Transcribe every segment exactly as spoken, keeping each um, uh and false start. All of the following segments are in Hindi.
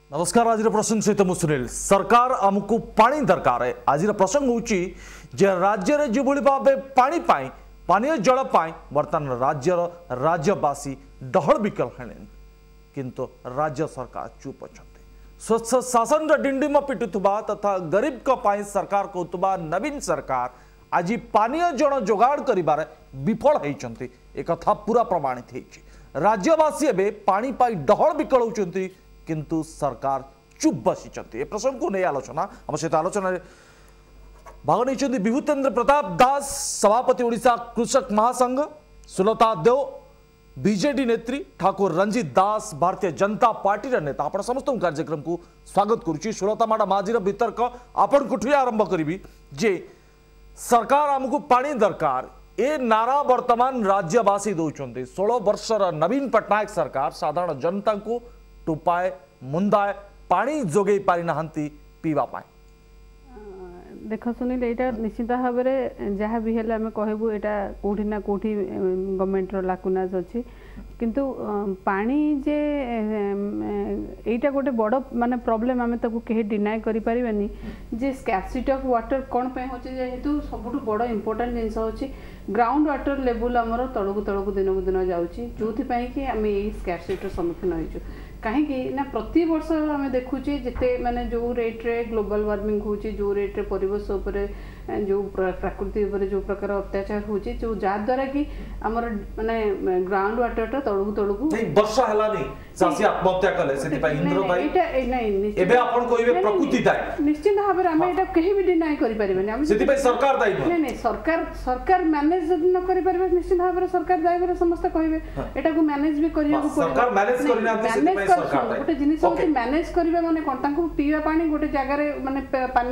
नमस्कार। आज प्रसंग सहित मुझे सुनील। सरकार आमको पानी दरकार है। आज प्रसंग होची जे राज्य रे जो भली भाबे पानी पाई पानीय जल पाई वर्तमान राज्यर राज्यवासी डहल विकल हेले किंतु राज्य सरकार चुप अछंती। स्वच्छ शासन डिंडिम पिटुवा तथा गरीब को पाई सरकार कहतुबा नवीन सरकार आज पानीय जल जोगाड़ करिबारे विफल होइचंती। एक कथा पूरा प्रमाणित होइछि। राज्यवासी एबे पानी पाई डहल विकल होचंती किंतु सरकार चुप बसी। प्रसंग को नहीं आलोचना आम सहित आलोचना भाग नहीं विभूतेन्द्र प्रताप दास सभापति ओडिशा कृषक महासंघ, सुलता देव बीजेडी नेत्री, ठाकुर रंजीत दास भारतीय जनता पार्टी नेता। आप समस्त कार्यक्रम को स्वागत करुच्ची। सुलता मैडम आज वितर्क आपण कुठे आरंभ करी जे सरकार आमको पानी दरकार ए नारा वर्तमान राज्यवासी दौरान षोल वर्षर नवीन पट्टनायक सरकार साधारण जनता को टुपाए मुंदाए पानी जोगे पारि नाहंती पीवा पाए। देख सुनील यहाँ निश्चित भाव में जहाँ भी है आम कहबू यहाँ कौटी ना कौटी गवर्नमेंट लाकुनाज अच्छी किंतु पानी जे एटा गोटे बड़ माने प्रॉब्लम आम ताकू कहीं डिनाय करि परिबानी जे स्कैरसिटी ऑफ वाटर कौन पे होचे जेहेतु सबुठु बड़ इंपोर्टेंट जिनस होची ग्राउंड वाटर लेवल आमर तळकु तळकु दिन को दिन जाउची जोथि पई कि आम ए स्कैरसिटी सम्मुखीन होइछु। कहीं ना प्रति वर्ष आम देखुचे जिते माने जो रेट रे ग्लोबल वार्मिंग होची जो रेट रे परिवेश उपरे जो प्रकृति उपरे जो प्रकार अत्याचार होची जो जा द्वारा कि हमर माने ग्राउंड वाटर टा तळकु तळकु नहीं वर्षा हला नहीं चासी आत्महत्या कले सेति पई इंद्र भाई एटा नहीं एबे आपण कहबे प्रकृति दायी निश्चित भाव हम एटा कहीं भी डिनाय करि परिबे हम सेति पई सरकार दायी नहीं नहीं सरकार सरकार मैनेज न करि परिबे निश्चित भाव सरकार दायी बरे समस्त कहबे एटा को मैनेज भी करिया को सरकार मैनेज करिना सेति पई सरकार दायी गोटे जिनिस होची मैनेज करिबे माने कोन तांको पीवा पानी गोटे जगह रे माने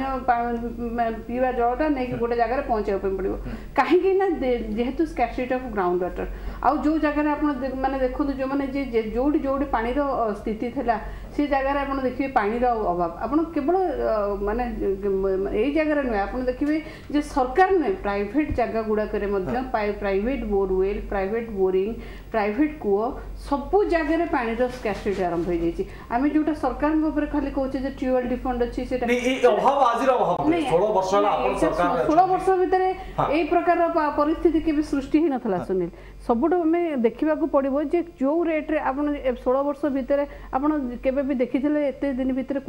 पानी पीवा जलटा नै गोटे जगह रे पहुंचाय पड़िबो काहे कि ना जेहेतु स्कैरसिटी ऑफ ग्राउंड वाटर आ जो जगह रे आपण माने देखो जो माने जे जोडी जोडी पानी रो स्थिति थला से जगह रे आपण देखिबे पानी रो अभाव आपण केवल माने एई जगह रे नै आपण देखिबे जे सरकार नै प्राइवेट जगह गुडा करे मध्य private borewell private boring private कुओ सब जगह रे पानी रो स्कैरसिटी आरंभ हो जाई। आमे जोटा सरकार के ऊपर खाली कहूचे जे ट्यूबवेल डिफंड अछि सेटा नहीं ए अभाव आजिर अभाव सोलह वर्ष ला आपण सरकार सोलह वर्ष भितरे एई प्रकार परिस्थिति के भी सृष्टि ही नथला सुनील सबुठ में देखा पड़ो जे जो रेट रे आपण सोलह वर्ष भितर आपण केबे भी देखिथिले एते दिन भितर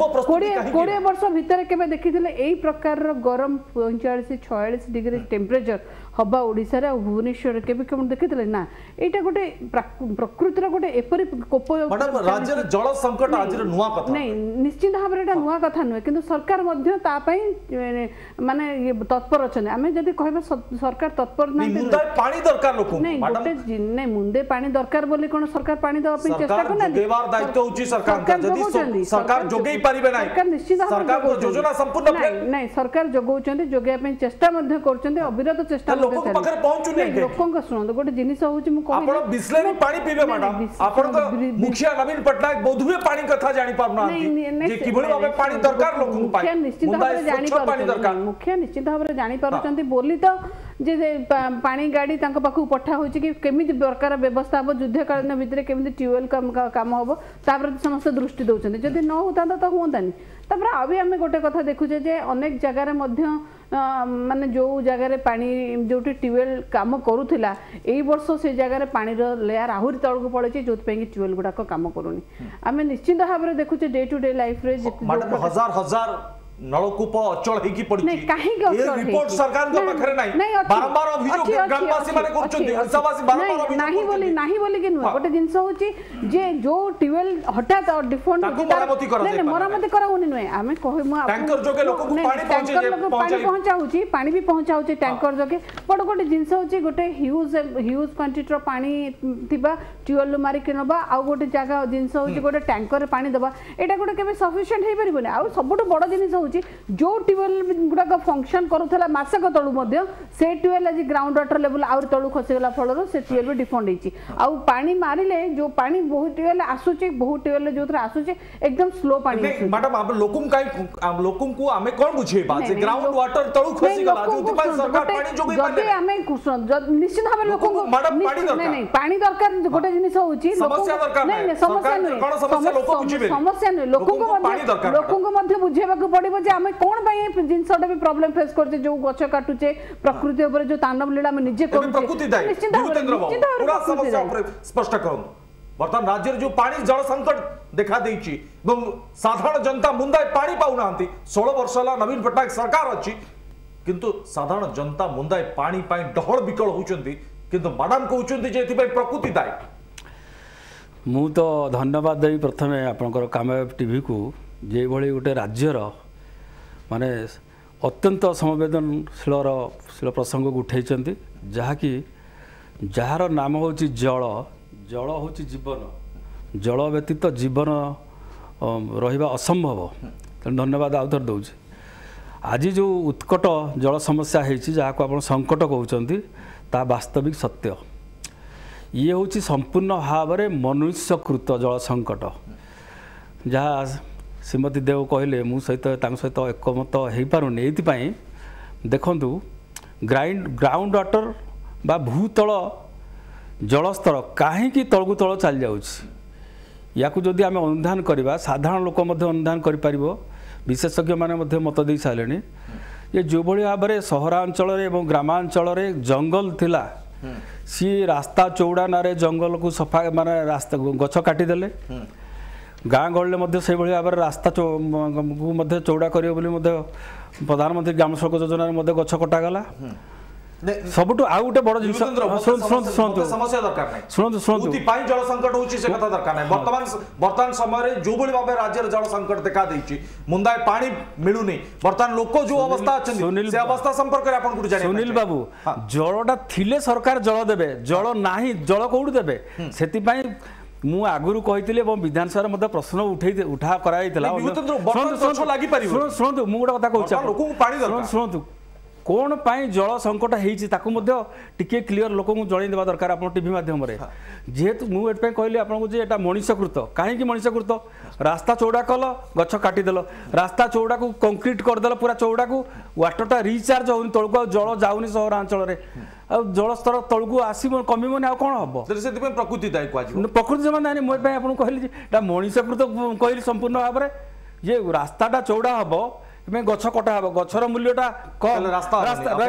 बीस वर्ष भितर केबे देखिथिले एई प्रकार गरम पैंतालीस छियालीस डिग्री टेम्परेचर हवा ओडिसा रे भुवनेश्वर केबे केम देखिथिले ना एटा गोटे प्रकृतिर गोटे एपरि कोप मैडम राज्य रे जल संकट आज रे नुवा कथा नहीं निश्चित भाव रे एटा नुवा कथा नुवे किंतु सरकार मध्य ता पई माने तत्पर अछन आमे जदी कहबे सरकार तत्पर नै मुंदे पानी दरकार लोक नहीं गोटे नहीं मुंदे पानी दरकार बोली कोन सरकार पानी दवा पे चेष्टा करना देवार दायित्व होची सरकार का जदी सरकार जोगेई परिबे नै सरकार निश्चित सरकार को योजना संपूर्ण नहीं नहीं सरकार जोगौचंदी जोगे पे चेष्टा मध्य करचंदी अविरत चेष्टा लोक पकरे पहुंचु नै लोक को सुनो गोटे जिनिस होची मु कहि आपण बिस्लेरी पानी पीबे मैडम आपण तो मुखिया नवीन पट्टनायक बोधुए पानी कथा जानि पारना जे किबळी भाबे पानी दरकार लोक को पानी निश्चित भाबे जानि पारु मुखिया निश्चित भाबे जानि पारुचंदी बोली तो जे पानी गाड़ी तांको पाखु पठा होची कि केमिति प्रकार व्यवस्था हो युद्धकालीन भितर केमिति ट्यूबवेल काम हम तापर समस्त दृष्टि दउछन जदि न होता तो होतानी तापर आबे हमें गोटे कथा देखुचे जे अनेक जगह रे मध्य माने जो जगह रे पानी जोटी ट्यूबवेल काम करूथिला एई वर्ष से जगह रे पानी रो लेयर आहुरी तळको पड़े जोत पे ट्यूबवेल गुडा को काम करूनी आमे निश्चित भाव रे देखुचे डे टू डे लाइफ रे हजार हजार नलकूप अचल हेकी पड़ी नहीं काहे के अचल रिपोर्ट सरकार के पाखरे नहीं बारंबार अभियोग ग्रामवासी माने करछन्ती हंसावासी बारंबार अभियोग नहीं बोली नहीं बोली के नुवा गोटे जिंस होची जे जो ट्यूबवेल हठात और डिफॉल्ट ताको मरामती करा नहीं मरामती करा होनी नुवे आमे कहि मु टैंकर जोगे लोक को पानी पहुंचे पानी पहुंचाउची पानी भी पहुंचाउची टैंकर जोगे बड गोटे जिंस होची गोटे ह्यूज ह्यूज क्वांटिटी रो पानी थिबा ट्यूबवेल मारी के नबा आ गोटे जगह जिंस होची गोटे टैंकर रे पानी दबा एटा गोटे केबे सफिशिएंट हे परिबोनी आ सबटो बड जिंस होची जो ट्यूबवेल गुडाक फंक्शन करूथला मासक तळु मध्ये से ट्यूबवेल आज ग्राउंड वाटर लेवल आउर तळु खसी गला फळरो से ट्यूबवेल डिफॉल्ट हेची आ पानी मारिले जो पानी बहुत ट्यूबवेल आसुचे बहुत ट्यूबवेल जो आसुचे एकदम स्लो पानी मैडम आप लोकम काई लोकम को हमें कोन बुझेबा जे ग्राउंड वाटर तळु खसी गला जोति पाई सरकार पानी जोगई पाले जदि हमें निश्चित भाबे लोक को मैडम पानी दरकार नहीं नहीं पानी दरकार गोटे जिनिस होची समस्या दरकार नहीं नहीं समस्या नहीं कोन समस्या लोक बुझिबे समस्या नहीं लोक को मध्ये लोक को मध्ये बुझेबा को पड़िबो जे हमें कोन पई जिनसटा भी प्रॉब्लम फेस करते जो गछ काटुचे प्रकृति ऊपर जो तांडव लीला में निजे करते प्रकृति दाई भूतेंद्र बाबू पूरा समस्या ऊपर स्पष्ट करूं वर्तमान राज्य जो पानी जल संकट देखा देइची एवं साधारण जनता मुंदाय पानी पाउनांती सोलह वर्ष ला नवीन पटनायक सरकार अछि किंतु साधारण जनता मुंदाय पानी पाई डहळ बिकळ होउचंती किंतु मैडम कहउचंती जे एथि प्रकृति दाई मु तो धन्यवाद देवी प्रथमे आपनकर कामयाब टीवी को जे भली गोटे राज्यर माने अत्यंत संवेदनशील प्रसंग को उठाई जहाँकि जार नाम हूँ जल जल हूँ जीवन जल व्यतीत जीवन रहिबा असंभव तेणु धन्यवाद आउ थर दूसरी आज जो उत्कट जल समस्या होती जहाँ को आप संकट कहते ता वास्तविक सत्य ये हूँ संपूर्ण भाव में मनुष्यकृत जल संकट जहाँ श्रीमती देव कहले मु सहित सहित एकमत हो पारुनी ये देखु ग्राइंड ग्राउंड वाटर बा भूतल जलस्तर कहीं तलकू तल चली जाऊँगी या जदि आम अनुधान करवा साधारण लोक अनुधान कर विशेषज्ञ मैंने मत दे सारे ये जो भाई भाव में सहरांचल और ग्रामांचल जंगल थिला सी रास्ता चौड़ा नारे जंगल को सफा माने रास्ता गछ काटिदेले गाँ गहली से भाव में रास्ता को चौड़ा कर प्रधानमंत्री ग्राम सड़क योजना गछ कटागला सबुठ आउ गोटे बड़ जिन समस्या दरकार नहीं शुणु शुणु जल संकट होची से कथा दरकार नहीं वर्तमान वर्तमान समय जो भली भाबे राज्य जल संकट देखा देछि मुंदाय पानी मिलुनी वर्तमान लोक जो अवस्था अछन से अवस्था संपर्क रे आपन गुड जानि सुनील बाबू जलटा थिले सरकार जल देबे जल नाही जल कोउड देबे सेति पई मु आगुरु कहितले एवं विधानसभा मध्ये प्रश्न उठै उठा कराइतला शुणु शुणु मु गोटे कथा कहू लोक पानी दरकार शुणु कौन पाई जल संकट होके क्लीयर लोक जन देवा दरकार आप टीवी मध्यम जेहेतु मुझे कहली आपको ये मनुष्यकृत कहीं मनुष्यकृत रास्ता चौड़ा कल गछ काटिदेल रास्ता चौड़ा को कंक्रीट करदेल पूरा चौड़ा को वाटरटा रिचार्ज होनी तौक जल जाऊनी सहरांचल जलस्तर तौक आसब कमिबनी आ कौन हम प्रकृति दायी प्रकृति जमा मुझे आपको कहली मनुष्यकृत कहली संपूर्ण भाव में ये रास्ताटा चौड़ा हम में गछ कटा हम गछर मूल्यटा कम रास्ता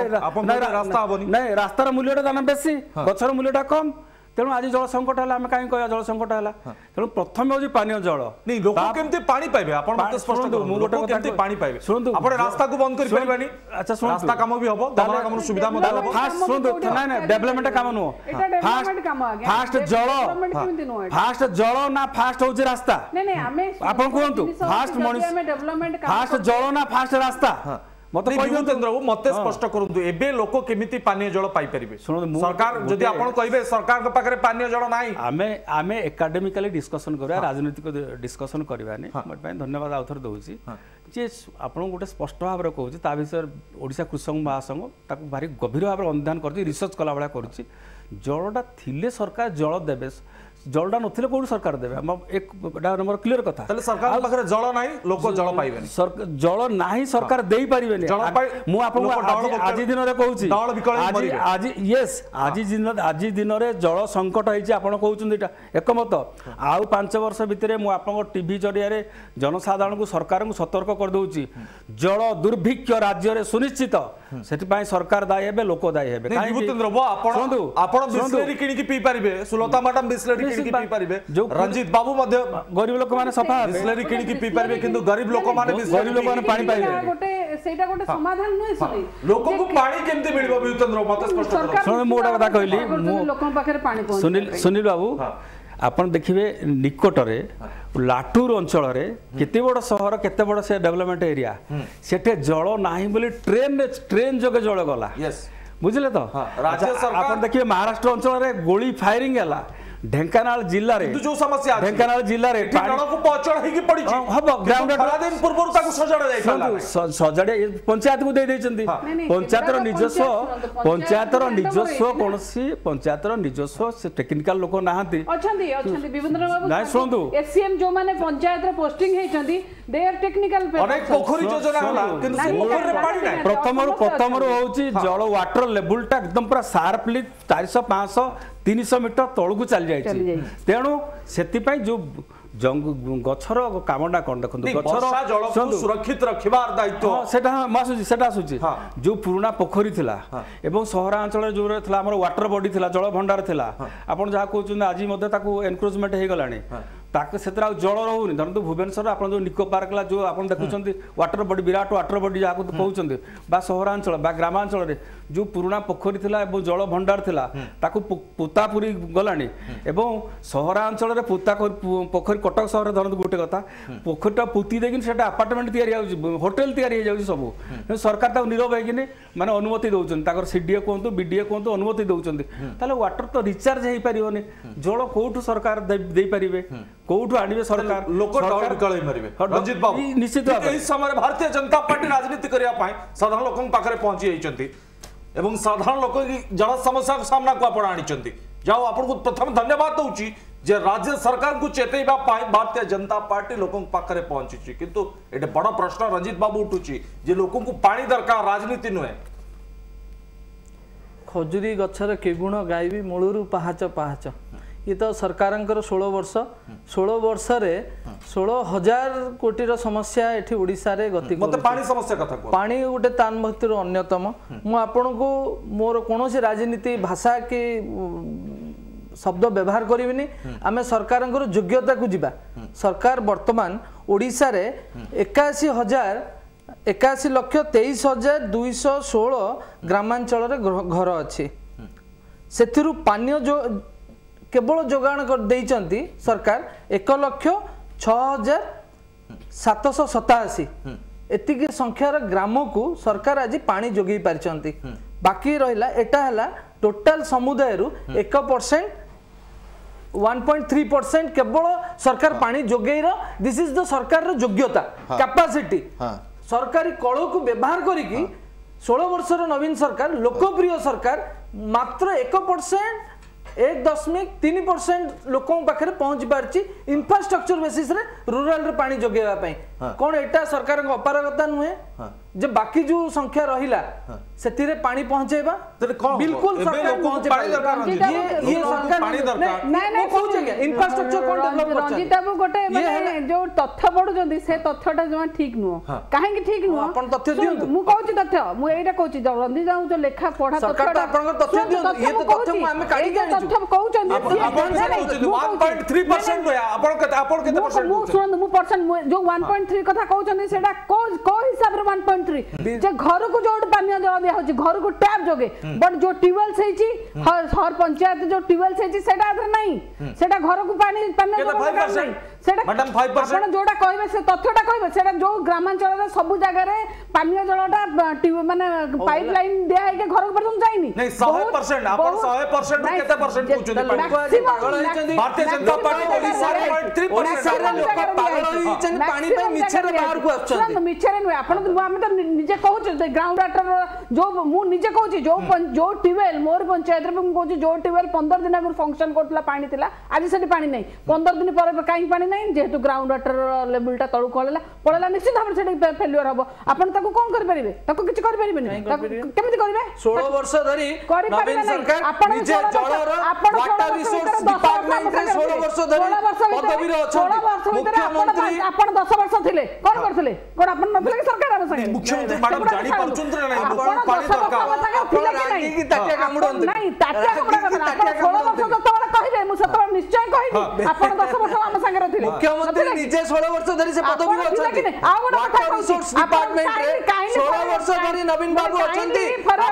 नहीं रास्तार मूल्यटा दाना बेसी गछर मूल्यटा कम तेणु आज जल संकट है आम कहीं कह जल संकट है तेणु प्रथम हूँ पानी जल नहीं लोक केमती पानी पाइबे आपण मते स्पष्ट करू लोक केमती पानी पाइबे सुनतु आपण रास्ता को बंद कर परबानी अच्छा सुन रास्ता काम भी हबो गमना काम सुविधा मते हबो फास्ट सुनतु नहीं नहीं डेवलपमेंट काम नो फास्ट फास्ट जल फास्ट जल ना फास्ट होची रास्ता नहीं नहीं हमें आपण कहंतु फास्ट मनुष्य फास्ट जल ना फास्ट रास्ता मते भूतेंद्र बाबू मते स्पष्ट करंतु एबे लोक केमिति पानी जल पाई परिबे सरकार जदि आपण कहबे सरकार के पाखरे पानी जल नाही आमे आमे एकेडमिकली डिस्कशन करबा राजनीतिक डिस्कशन करबानी मत पय धन्यवाद आउथर दउची जे आपण गोटे स्पष्ट भाव रे कहूची ता विषय ओडिसा कृषक महासंघ ताकू भारी गभीर भाव अनुधान करची रिसर्च कला बळा करची जलटा थिले सरकार जल देबे जलटा नथिले कोन सरकार देबे हम एक नंबर क्लियर कथा तले सरकार पाखरे जल नाही लोक जल पाइबेनी सरकार जल नाही सरकार देई परिबेनी मु आपन आज दिन रे कहूची आज आज यस आज दिन आज दिन रे जल संकट होईची आपन कहउछन एटा एकमत आउ पाँच वर्ष भितरे मु आपन टीवी जरिया रे जनसाधारण को सरकार को सतर्क कर दउची जल दुर्भिक्ष राज्य रे सुनिश्चित सेति पई सरकार दायी हेबे लोक दायी हेबे काई भूतेंद्र बा आपन आपन बिस्लेरी किनि की पी परिबे सुलता मैडम बिस्लेरी किनि की पी परिबे रंजीत बाबू मध्ये गरीब लोक माने सफा बिस्लेरी किनि की पी परिबे किंतु गरीब लोक माने गरीब लोक माने पानी पाइबे गोटे सेटा गोटे समाधान नय सुनी लोक को पानी केमते मिलबो भूतेंद्र मते स्पष्ट कर सुन मोडा कथा कहली लोक पाखरे पानी पहुंच सुनील सुनील बाबू आपण देखिए निकटरे लाटूर अंचल केते बड़ सहर केते बड़ से डेवलपमेंट एरिया सेठे जल नाही बोली ट्रेन ट्रेन जोगे जल गला बुझले तो राज्य सरकार आपण देखिए महाराष्ट्र अंचल रे गोली फायरिंग हला ढेंकानाल जिल्ला रे जो समस्या ढेंकानाल जिल्ला रे नलकूप अचल होई पड़ी छी हबो ग्राउंड दिन पूर्व ताको सजाड़ा जाय सजाड़े पंचायत को दे देचंती पंचायत रो निजस्व पंचायत रो निजस्व कोनसी पंचायत रो निजस्व से टेक्निकल लोक नाहंती अछंती अछंती विभिन्न बाबू नाइ सुनदु एससीएम जो माने पंचायत रे पोस्टिंग हेचंती दे आर टेक्निकल अनेक पोखरी योजना होला किंतु से पोखरी रे पानी नै प्रथम रो प्रथम रो होची जल वाटर लेवल टा एकदम पूरा शार्पली चार सौ पाँच सौ तीन सौ मीटर तळकु चल जाय छी तेणु सेति पई जो गछर कामना कौन देखो गछर सुरक्षित रखिबार दायित्व सेटा मासुची सेटा आसुची जो पुराना पोखरी थिला एवं सहरांचल जो थिला हमर वाटर बॉडी थिला जल भंडार थिला आपण जहा कहउछन आज मध्ये ताकू एनक्रोचमेंट हे गलानी ताके सेतरा जल रहउनी धरंतु भुवनेश्वर आपण जो निको पार्क ला जो आपण देखुछंती वाटर बॉडी विराट वाटर बॉडी जहा को कहउछंती बा सहरांचल बा ग्रामांचल रे जो पुराना पोखरी थिला एवं जल भंडार थिला ताकू पुतापुरी गलानी एवं सहरांचल रे पुता पोखरी कटक सहर धरत गोटे कथा पोखरीटा पुती देकिन सेटा अपार्टमेंट तैयारी हो होटेल तैयारी हो सब सरकार ताको नीरव होइकिने माने अनुमति दउछन ताकर सीडीए कोंतु बीडीए कोंतु अनुमति दउछन ताले वाटर तो रिचार्ज हेई परियोनी जल कोठु सरकार देई परिबे कोठु आनिबे सरकार लोक टॉल कळई मारिबे रंजित बाबू निश्चित एही समय भारतीय जनता पार्टी राजनीति करिया पाई साधारण लोकन पाखरे पहुंची जाइचंती एवं साधारण लोक जल समस्या को सामना को आपण आनिचंती जाओ आपण को प्रथम धन्यवाद दउची जे राज्य सरकार को चेतैबा पाई भारतीय जनता पार्टी लोकन पाखरे पहुंची किंतु एटे बड़ प्रश्न रंजित बाबू उठुची जे लोकन को पानी दरकार राजनीति नुहे खजुरी गछर केगुण गायबी मूलरू पहाच पहाच ये तो सरकार षोल वर्ष षोल वर्ष रे षोल हजार कोटी समस्या एठी ओडिसा रे गति मते पानी समस्या कथा को पानी गोटे तान भक्तिर अन्यतम मु आपन को मोर कोनोसी राजनीति भाषा के शब्द व्यवहार करिविनी आमे सरकार योग्यता को जिबा सरकार वर्तमान ओडिसा रे इक्यासी हजार इक्यासी लक्ष तेईस हजार दुईश षोल ग्रामांचल रे घर अच्छी से पानी जो केवल जोगाण कर देइचंती सरकार एक लक्ष छह हजार सातश सताशी एतिकी संख्यार ग्राम को सरकार आज पानी जोगई पारिचंती बाकी रहिला एटा हला टोटल समुदाय रु एक percent one point three percent केवल सरकार पानी जोगई रो दिस इज द सरकार रो योग्यता कैपेसिटी सरकारी कल को व्यवहार करिकी सोलह वर्ष नवीन सरकार लोकप्रिय सरकार मात्र एक परसेंट एक दशमिक तीन परसेंट लोकों पाखे पहुंची पार्ची इंफ्रास्ट्रक्चर बेसिस रे रूरल रे पानी जोगेवा पई कोन एटा सरकार को अपारगता नुहे जे बाकी जो संख्या रहिला सेति रे पानी पहुंचेबा बिल्कुल सरकार पहुंचे पानी दरकार ये ये सरकार पानी दरकार नहीं नहीं कहू जे इंफ्रास्ट्रक्चर कोन डेवलप करछ रंजित बाबू गोटे माने जो तथ्य पढु जंदी से तथ्यटा जमा ठीक नुहो काहे कि ठीक नुहो अपन तथ्य दियंतु मु कहूची तथ्य मु एटा कहूची रंजित जाऊ जो लेखा पढा तथ्य सरकार तो अपन तथ्य दियंतु ये तो तथ्य हम काढी के तथ्य कहउचंदी अपन वन पॉइंट थ्री परसेंट होया अपन के अपन के परसेंट मु सुन मु परसेंट जो वन पॉइंट थ्री कथा कहउचंदी सेटा को को हिसाब रे वन पॉइंट थ्री जे घर को जो पानी जल दिया होची घर को टैप जोगे बट जो ट्यूबवेल सेची हर हर पंचायत जो ट्यूबवेल सेची सेटा नहीं सेटा घर को पानी पानी नहीं सेटा मैडम फाइव परसेंट आपण जोडा कहबे से तथ्यटा कहबे सेटा जो ग्रामांचल रे सब जगह रे पानी जलटा माने पाइपलाइन दिया है के घर को पर्यंत जाइनी नहीं सौ परसेंट आपण सौ परसेंट केते परसेंट पूछुनी पानी पागल होइचंदी भारतीय जनता पार्टी ओडिसा रे वन पॉइंट थ्री परसेंट लोक पागल होइचंदी पानी पे मिछरे बाहर को आछंदी मिछरे नु आपण हम तो निजे कहू ग्राउंड वाटर जो मु निजे कहू जो जो ट्यूबवेल मोर पंचायत रे कहू जो ट्यूबवेल पंद्रह दिन आगु फंक्शन करतला पानी थिला आज सेठी पानी नहीं पंद्रह दिन पर काई पानी नहीं जेहेतु ग्राउंड वाटर लेवलटा तळु कळला पळला निश्चित भाबे सेठी फेल्युअर हबो आपण ताको कोन कर परिबे ताको किछ कर परिबे नहीं केमिति करबे सोलह वर्ष धरि नवीन सरकार निजे जळर वाटर रिसोर्स डिपार्टमेंट रे सोलह वर्ष धरि पदवी रे अछन मुख्यमंत्री आपण दस वर्ष थिले कोन करथिले कोन आपण नथिले कि सरकार आबे संगे मुख्यमंत्री मैडम जानी परचुंद्र नहीं आपण पानी दरकार आपण रागी की ताटिया कामुडन नहीं ताटिया कामुडन आपण सोलह वर्ष जतबेला कहिबे मु सतबेला निश्चय कहिबी आपण दस वर्ष हम ସାଙ୍ଗରେ ଥିଲେ मुख्यमंत्री निजे सोलह वर्ष धरी से पदवी अछंती वाटर रिसोर्स डिपार्टमेंट रे सोलह वर्ष धरी नवीन बाबू अछंती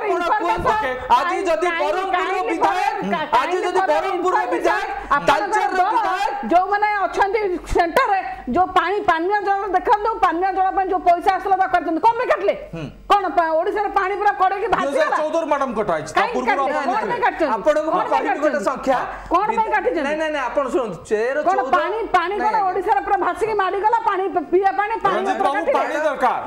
आज जदि बरहमपुर विधायक आज जदि बरहमपुर विधायक तालचेर विधायक जो माने अछंती सेंटर रे जो पानी पानी जल देखन दो पानी जल पर जो पैसा आसला बा करतन कोन में काटले कोन ओडिसा रे पानी पूरा कड़े के भात चौधरी मैडम कटाई ता पूर्व आपण को कहबी गोटे संख्या कोन में काटी नहीं नहीं नहीं आपण सुन चेर चौदह पानी पानी कोन ओडिसा रे पूरा भासी के मारी गला पानी पिया पानी पानी पानी दरकार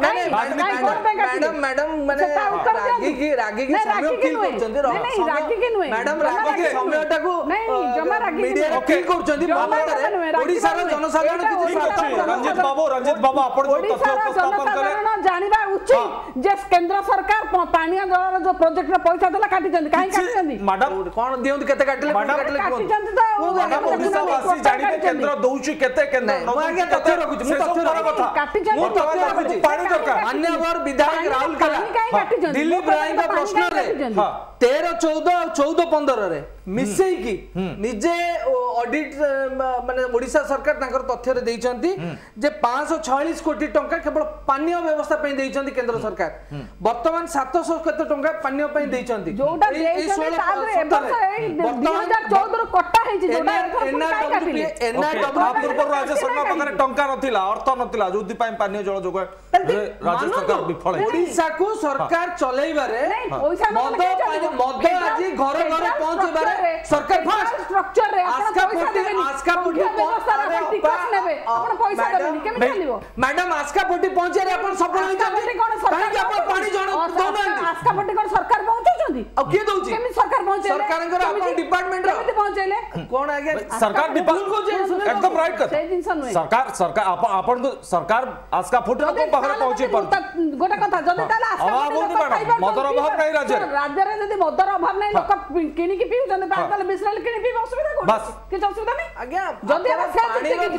मैडम मैडम माने रागी की रागी की समय फील करचंदी नहीं रागी के नुए मैडम रागी के समयटा को नहीं जमा रागी मीडिया फील करचंदी ममतारे ओडिसा रो जनसाधारण किछि रंजित बाबू रंजित बाबू आपण जो तथ्य उपस्थापन करे जानिबा उचित जे केंद्र सरकार पानी जल जो प्रोजेक्ट रे पैसा देला काटी जंदी काहे काटी जंदी मैडम कोन दियंत केते काटले काटले काटी जंदी तो मैडम ओडिसा वासी जानिबे केंद्र दउची केते केंद्र मु आगे तथ्य रखुची मु तथ्य रखुची काटी जंदी तो पानी दरकार मान्यवर विधायक राहुल कला दिलीप राय का प्रश्न रे तेरह चौदह चौदह पंद्रह रे मिसई की निजे ऑडिट माने ओडिसा सरकार तांकर तथ्य रे देइचंती जे पाँच सौ छियालीस कोटी टंका केवल पानी व्यवस्था पे देइचंती केंद्र सरकार वर्तमान सात सौ केते टंका पानी पे देइचंती जोटा देइचंती तादरे दो हज़ार चौदह रो कट्टा हे जे जोटा एनआरडब्ल्यूपी एनआरडब्ल्यूपी पूर्व राज्य सरकार पाखरे टंका नथिला अर्थ नथिला जोदि पई पानी जल जोगा राज्य सरकार विफल ओडिसा को सरकार चलेइबारे मद मद आज घर घर पहुंचबारे सरकार फास्ट स्ट्रक्चर रे आस्का पोटी आस्का पोटी टिकस नेबे आपण पैसा देबे केमे चलिबो मैडम आस्का पोटी पहुंचे रे आपण सफल होई जाती काहे कि आपण पानी जण दोनांती आस्का पोटी कोन सरकार पहुंचुचंदी अब के दउची केमे सरकार पहुंचे सरकार कर आपण डिपार्टमेंट रो केमे पहुंचेले कोन आगे सरकार डिपार्टमेंट एकदम राइट कर से दिन सन सरकार सरकार आपण को सरकार आस्का पोटी को पाखरे पहुंचे पर गोटा कथा जदि ताला आस्का मदर अभाव नहीं राज्य राज्य रे जदि मदर अभाव नहीं लोक किनी की पिउचंदी पातल बिसराल किनी पी असुविधा कोन बस किछ असुविधा नहीं आज्ञा जदि पानी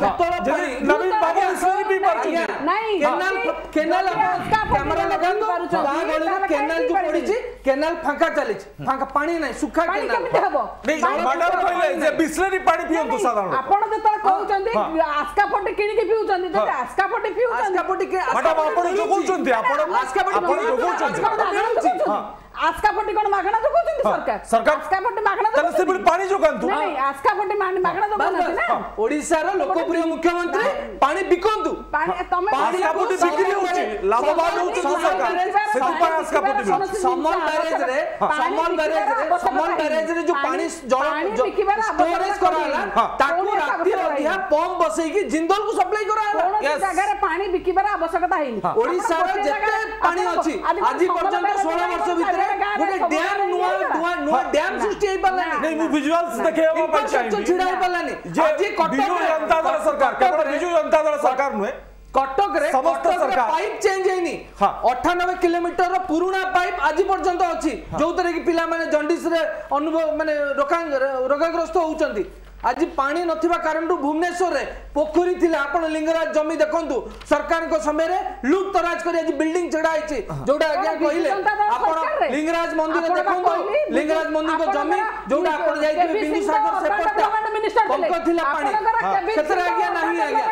नवीन बाबू इसलिए भी पारछी नहीं केनाल केनाल कैमरा लगांदो गां गली केनाल जो पड़ी छी केनाल फांका चली छी फांका पानी नहीं सुखा केनाल केमिते हबो नहीं मैडम कहले जे बिसलेरी पानी पियंतु साधारण आपण जतरा कहउचंदी आस्का फटे किनी की पिउचंदी जदि आस्का फटे पिउचंदी आस्का फटे के मैडम आपण जो कहउचंदी आपण आस्का फटे आपण जो कहउचंदी आस्का फटे कोन मागणा जो कहउचंदी सरकार सरकार आस्का फटे मागणा तने से पानी जो कांतु नहीं आस्का फटे मागणा जो कहउचंदी ना ओडिसा रो लोकप्रिय मुख्यमंत्री पानी बिकंतु पानी तमे आस्का फटे बिक्री होची लाभवान होची सरकार से पर आस्का फटे समल बैरेज रे समल बैरेज रे समल बैरेज रे जो पानी जल स्टोरेज कराला ताकू राती रतिया पंप बसई की जिंदल को सप्लाई कराला यस जगह रे पानी बिकिबार आवश्यकता हेनी ओडिसा रे जेते पानी अछि आजि पर्यंत सोलह वर्ष भितर गोटे डैम नुआ नुआ नुआ डैम सृष्टि होई पलानी नहीं मु विजुअल्स देखेबो पाइ चाहिए छिड़ा होई पलानी जे बिजू जनता दल सरकार केवल बिजू जनता दल सरकार नुए कटक रे समस्त सरकार पाइप चेंज हेनी अठानबे किलोमीटर रो पुराना पाइप आजि पर्यंत अछि जो तरह की पिला माने जंडिस रे अनुभव माने रोकांग रोगाग्रस्त होउचंती आज पानी नथिबा कारण भुवनेश्वर रे पोखरी थिला आपण लिंगराज जमी देखंतु सरकार को समय रे लूट तराज करी आज बिल्डिंग चढ़ा आइछि जोडा आज्ञा कहिले आपण लिंगराज मंदिर देखंतु लिंगराज मंदिर को जमी जोडा आपण जाइथिबे बिंदु सागर सेपट पंक थिला पानी सेतरा आज्ञा नाही आज्ञा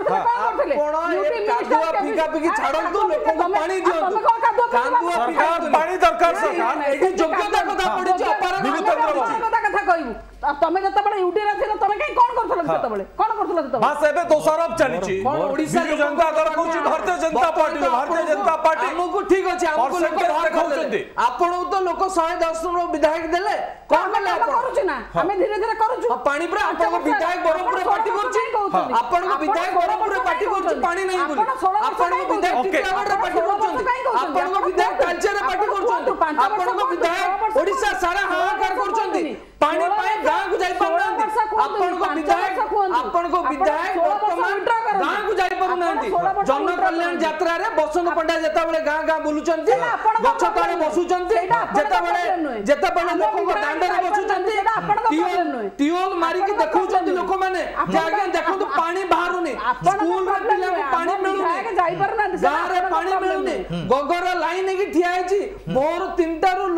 आपण ए कादुआ फिका फिकी छाडंतु लोक को पानी दियंतु कादुआ सरकार पानी दरकार सरकार एठी योग्यता कथा पडिछि अपार कथा कहिबु तमे जत बळे यूटी रे थिलो तमे काई कोन करथलो जत बळे कोन करथलो जत बस एबे दोसरब चलीछि ओडिसा जनता दल कहउछि भारतीय जनता पार्टी भारतीय जनता पार्टी हमको ठीक अछि हमको लोक बाहर कहउछन्ती आपण तो लोक एक सौ दस रो विधायक देले कोन कले आपण करूछु ना हमें धीरे धीरे करूछु पानी पर आपण को विधायक बरमपुर पार्टी करछि आपण को विधायक बरमपुर पार्टी करछि पानी नहीं बोली आपण को विधायक टिटागढ़ रे पार्टी करछन्ती आपण को विधायक तालचेर रे पार्टी करछन्ती आपण को विधायक ओडिसा सारा हाहाकार करछन्ती पानी पाए गांव को जाई पाउनांती आपण को विधायक आपण को विधायक वर्तमान गांव को जाई पाउनांती जन कल्याण यात्रा रे बसंत पंडा जेता बेले गांव गांव बुलुचंती गछ तळे बसुचंती जेता बेले जेता बेले लोक को दांड रे बसुचंती टियोल टियोल मारी के देखौचंती लोक माने जागे देखंतु पानी बाहरुनी स्कूल रे पिला को पानी मिलुनी जाई परना गांव रे पानी मिलुनी गोगर लाइन की ठिया आइची भोर तीन टा रो लोक माने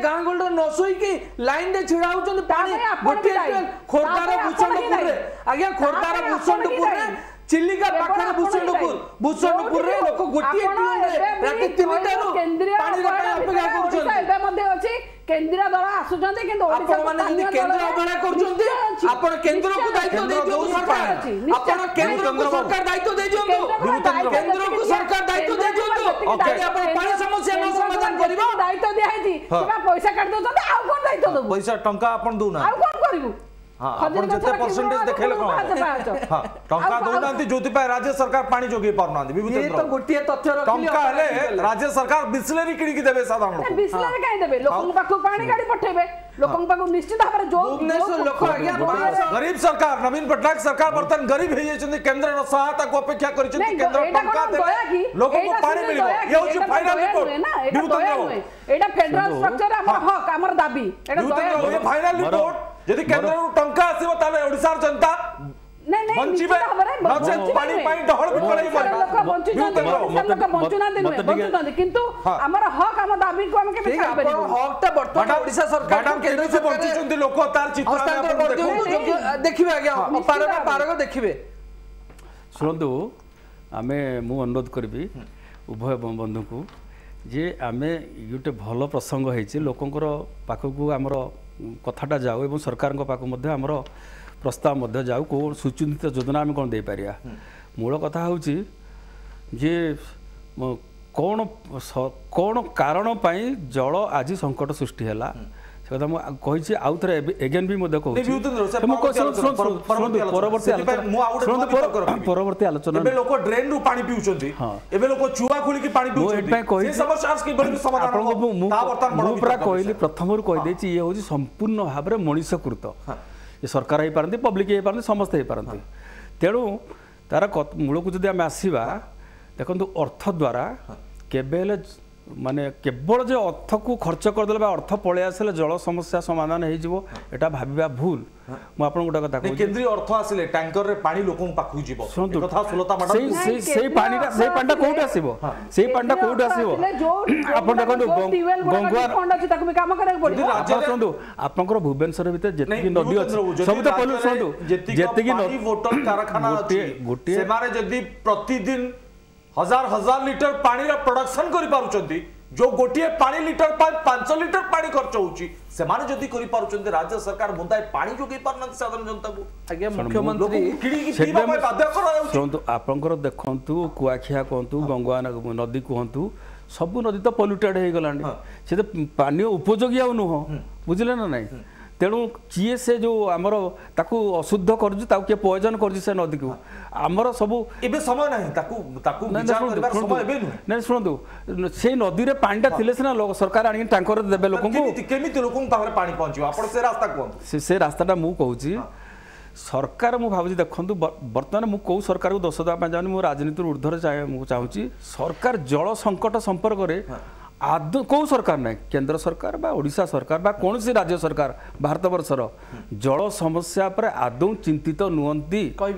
ଗାଁ ଗଣ୍ଡ ନ ଶୋଇକି ଲାଇନ ରେ ଛିଡା ହଉଛନ୍ତି ପାଣି ଗୋଟିଏ ଖୋର୍ଦ୍ଧାର ଭୂଷଣ୍ଡପୁରରେ ଆଜ୍ଞା ଖୋର୍ଦ୍ଧାର ଭୂଷଣ୍ଡପୁରରେ ଚିଲିକା ପାଖରେ ଭୂଷଣ୍ଡପୁର ଭୂଷଣ୍ଡପୁରରେ ଲୋକ ଗୋଟିଏ ଟ୍ୟୁନରେ ରାତି ତିନିଟାରୁ ପାଣିର ପାଇଁ ଅପେକ୍ଷା କରୁଛନ୍ତି। ଏବେ ମଧ୍ୟ ଅଛି କେନ୍ଦ୍ରୀୟ ଦଳ ଆସୁଛନ୍ତି କିନ୍ତୁ ଆପଣ ମାନେ ଯଦି କେନ୍ଦ୍ର ଅବହେଳା କରୁଛନ୍ତି ଆପଣ କେନ୍ଦ୍ରକୁ ଦାୟିତ୍ୱ ଦେଇଦିଅନ୍ତୁ ସରକାର ଆପଣ କେନ୍ଦ୍ରକୁ ସରକାର ଦାୟିତ୍ୱ ଦେଇଦିଅନ୍ତୁ କେନ୍ଦ୍ରକୁ ସରକାର ଦାୟିତ୍ୱ ଦେଇଦିଅନ୍ତୁ ଆପଣ ପାଣି ସମସ୍ୟା ନ ସମାଧାନ କରିବ ଦାୟିତ୍ୱ ଦିଆହେଇଛି ପଇସା କାଟି ଦଉଛନ୍ତି ଆଉ କଣ ଦାୟିତ୍ୱ ଦେବୁ ପଇସା ଟଙ୍କା ଆପଣ ଦଉନା ଆଉ କଣ କରିବୁ ଆପଣ ଯେତେ ପରସେଣ୍ଟେଜ ଦେଖେଇଲେ କଣ ହଁ ଟଙ୍କା ଦଉନାହାନ୍ତି ଯୋଉଥିପାଇଁ ରାଜ୍ୟ ସରକାର ପାଣି ଯୋଗେଇ ପାରୁନାହାନ୍ତି ବିଭୂତି ତ ଗୋଟିଏ ତଥ୍ୟ ରଖିଲି ଟଙ୍କା ହେଲେ ରାଜ୍ୟ ସରକାର ବିସ୍ଲେରୀ କିଣିକି ଦେବେ ସାଧାରଣ ଲୋକ ବିସ୍ଲେରୀ କାଇଁ ଦେବେ ଲୋକଙ୍କ ପାଖକୁ ପାଣି ଗାଡି ପଠେଇବେ ଲୋକଙ୍କ ପାଖକୁ ନିଶ୍ଚିତ ଭାବରେ ଯୋଉ ଭୁବନେଶ୍ୱର ଲୋକ ଆଜ୍ଞା ଗରିବ ସରକାର ନବୀନ ପଟ୍ଟନାୟକ ସରକାର ବର୍ତ୍ତମାନ ଗରିବ ହେଇଯାଇଛନ୍ତି କେନ୍ଦ୍ରର ସହାୟତାକୁ ଅପେକ୍ଷା କରିଛନ୍ତି କେନ୍ଦ୍ର ଟଙ୍କା ଦେବେ ଲୋକଙ୍କୁ ପାଣି ମିଳିବ ଇଏ ହଉଛି ଫାଇନାଲ ରିପୋର୍ଟ ଏଇଟା ଫେଡରାଲ ଷ୍ଟ୍ରକ୍ଚର ଆମର ହକ୍ ଆମର ଦାବି ଏଇଟା ଫାଇନାଲ ରିପୋର୍ଟ ଯଦି କେନ୍ଦ୍ରରୁ ଟଙ୍କା ଆସିବ ତାହେଲେ ଓଡ଼ିଶାର ଜନତା ବଞ୍ଚିବେ ନଚେତ ପାଣି ପାଇଁ ଡହଳ ବିକଳେଇ ମରିବେ କିନ୍ତୁ ଆମର ହକ୍ ଆମ ଦାବିକୁ ଆମେ କେମିତି ଆପଣ ହକ୍ଟା ବର୍ତ୍ତମାନ ଓଡ଼ିଶା ସରକାର କେନ୍ଦ୍ର ବଞ୍ଚିଛନ୍ତି ଲୋକ ତାର ଚିତ୍ର ଦେଖିବେ ଆଜ୍ଞା ପାରଗ ପାରଗ ଦେଖିବେ। ଶୁଣନ୍ତୁ ଆମେ ମୁଁ ଅନୁରୋଧ କରିବି ଉଭୟ ବନ୍ଧୁଙ୍କୁ ଯେ ଆମେ ଗୋଟେ ଭଲ ପ୍ରସଙ୍ଗ ହେଇଛି ଲୋକଙ୍କର ପାଖକୁ ଆମର କଥାଟା ଯାଉ ଏବଂ ସରକାରଙ୍କ ପାଖକୁ ମଧ୍ୟ ଆମର ପ୍ରସ୍ତାବ ମଧ୍ୟ ଯାଉ କେଉଁ ସୁଚିନ୍ତିତ ଯୋଜନା ଆମେ କ'ଣ ଦେଇପାରିବା। ମୂଳ କଥା ହେଉଛି ଯେ କ'ଣ କ'ଣ କାରଣ ପାଇଁ ଜଳ ଆଜି ସଙ୍କଟ ସୃଷ୍ଟି ହେଲା ସେ କଥା ମୁଁ କହିଛି ଆଉ ଥରେ ଏଗେନ୍ ବି ମଧ୍ୟ କହୁଛି ପରବର୍ତ୍ତୀ ଆଲୋଚନା ଲୋକ ଡ୍ରେନ୍ରୁ ପାଣି ପିଉଛନ୍ତି ଏବେ ଲୋକ ଚୁଆ ଖୋଳିକି ପାଣି ମୁଁ ପୁରା କହିଲି ପ୍ରଥମରୁ କହିଦେଇଛି ଇଏ ହେଉଛି ସମ୍ପୂର୍ଣ୍ଣ ଭାବରେ ମଣିଷକୃତ ଏ ସରକାର ହେଇପାରନ୍ତି ପବ୍ଲିକ ହେଇପାରନ୍ତି ସମସ୍ତେ ହେଇପାରନ୍ତି ତେଣୁ ତାର ମୂଳକୁ ଯଦି ଆମେ ଆସିବା ଦେଖନ୍ତୁ ଅର୍ଥ ଦ୍ୱାରା କେବେ ହେଲେ ମାନେ କେବଳ ଯେ ଅର୍ଥକୁ ଖର୍ଚ୍ଚ କରିଦେଲେ ବା ଅର୍ଥ ପଳେଇ ଆସିଲେ ଜଳ ସମସ୍ୟା ସମାଧାନ ହେଇଯିବ ଏଟା ଭାବିବା ଭୁଲ। ମୁଁ ଆପଣଙ୍କୁ ଗୋଟେ କଥା କହୁଛି କେନ୍ଦ୍ରୀୟ ଅର୍ଥ ଆସିଲେ ଟ୍ୟାଙ୍କରରେ ପାଣି ଲୋକଙ୍କ ପାଖକୁ ଯିବ ଶୁଣନ୍ତୁ ସେଇ ସେଇ ପାଣିଟା ସେଇ ପାଣିଟା କୋଉଠି ଆସିବ ସେଇ ପାଣିଟା କୋଉଠି ଆସିବ ଆପଣ ଦେଖନ୍ତୁ ଗଙ୍ଗୁଆ ଶୁଣନ୍ତୁ ଆପଣଙ୍କର ଭୁବନେଶ୍ୱର ଭିତରେ ଯେତିକି ନଦୀ ଅଛି ସବୁ ତ କହିଲୁ ଶୁଣନ୍ତୁ ଯେତିକି ବୋଟଲ କାରଖାନା ଅଛି ଗୋଟିଏ ସେମାନେ ଯଦି ପ୍ରତିଦିନ हजार हजार लिटर पानी रा प्रोडक्शन करि पारुचंती जो गोटिए पानी लिटर पांच लिटर पानी खर्च होउची से माने जदी करि पारुचंती राज्य सरकार मुदाय पानी जोगै पारनंती साधारण जनता को आगे मुख्यमंत्री किडी की पीबा पय बाध्य करा होउची सुनतो आपनकर देखंतु कुआखिया कोंतु गंगा नदी कोंतु सब नदी तो पोल्यूटेड हे गलानी से तो पानी उपयोगी आ नु बुझले ना नहीं तेणु किए से जो आमर ताकू अशुद्ध करजु ताकू के पॉइजन करजु से नदी को आमर सब एबे समय नाही ताकू ताकू विचार करबार समय एबे नु नै सुनंतु से नदी रे पानीटा थिले से ना सरकार आनी टैंकर देबे लोकन को केमिति केमिति लोकन पाखरे पानी पहुंचियो आपण से रास्ता कोन से से रास्ताटा मु कहूची सरकार मु भाबुची देखंतु वर्तमान मु को सरकार को दोष दबा जानि मु राजनीति ऊर्ध्वर चाहे मु चाहूची सरकार जल संकट संपर्क रे आदौ कौ सरकार ना केंद्र सरकार बा ओडिशा सरकार बा कौन सी राज्य सरकार भारत वर्षर जल समस्या पर आदौ चिंतित नुहंती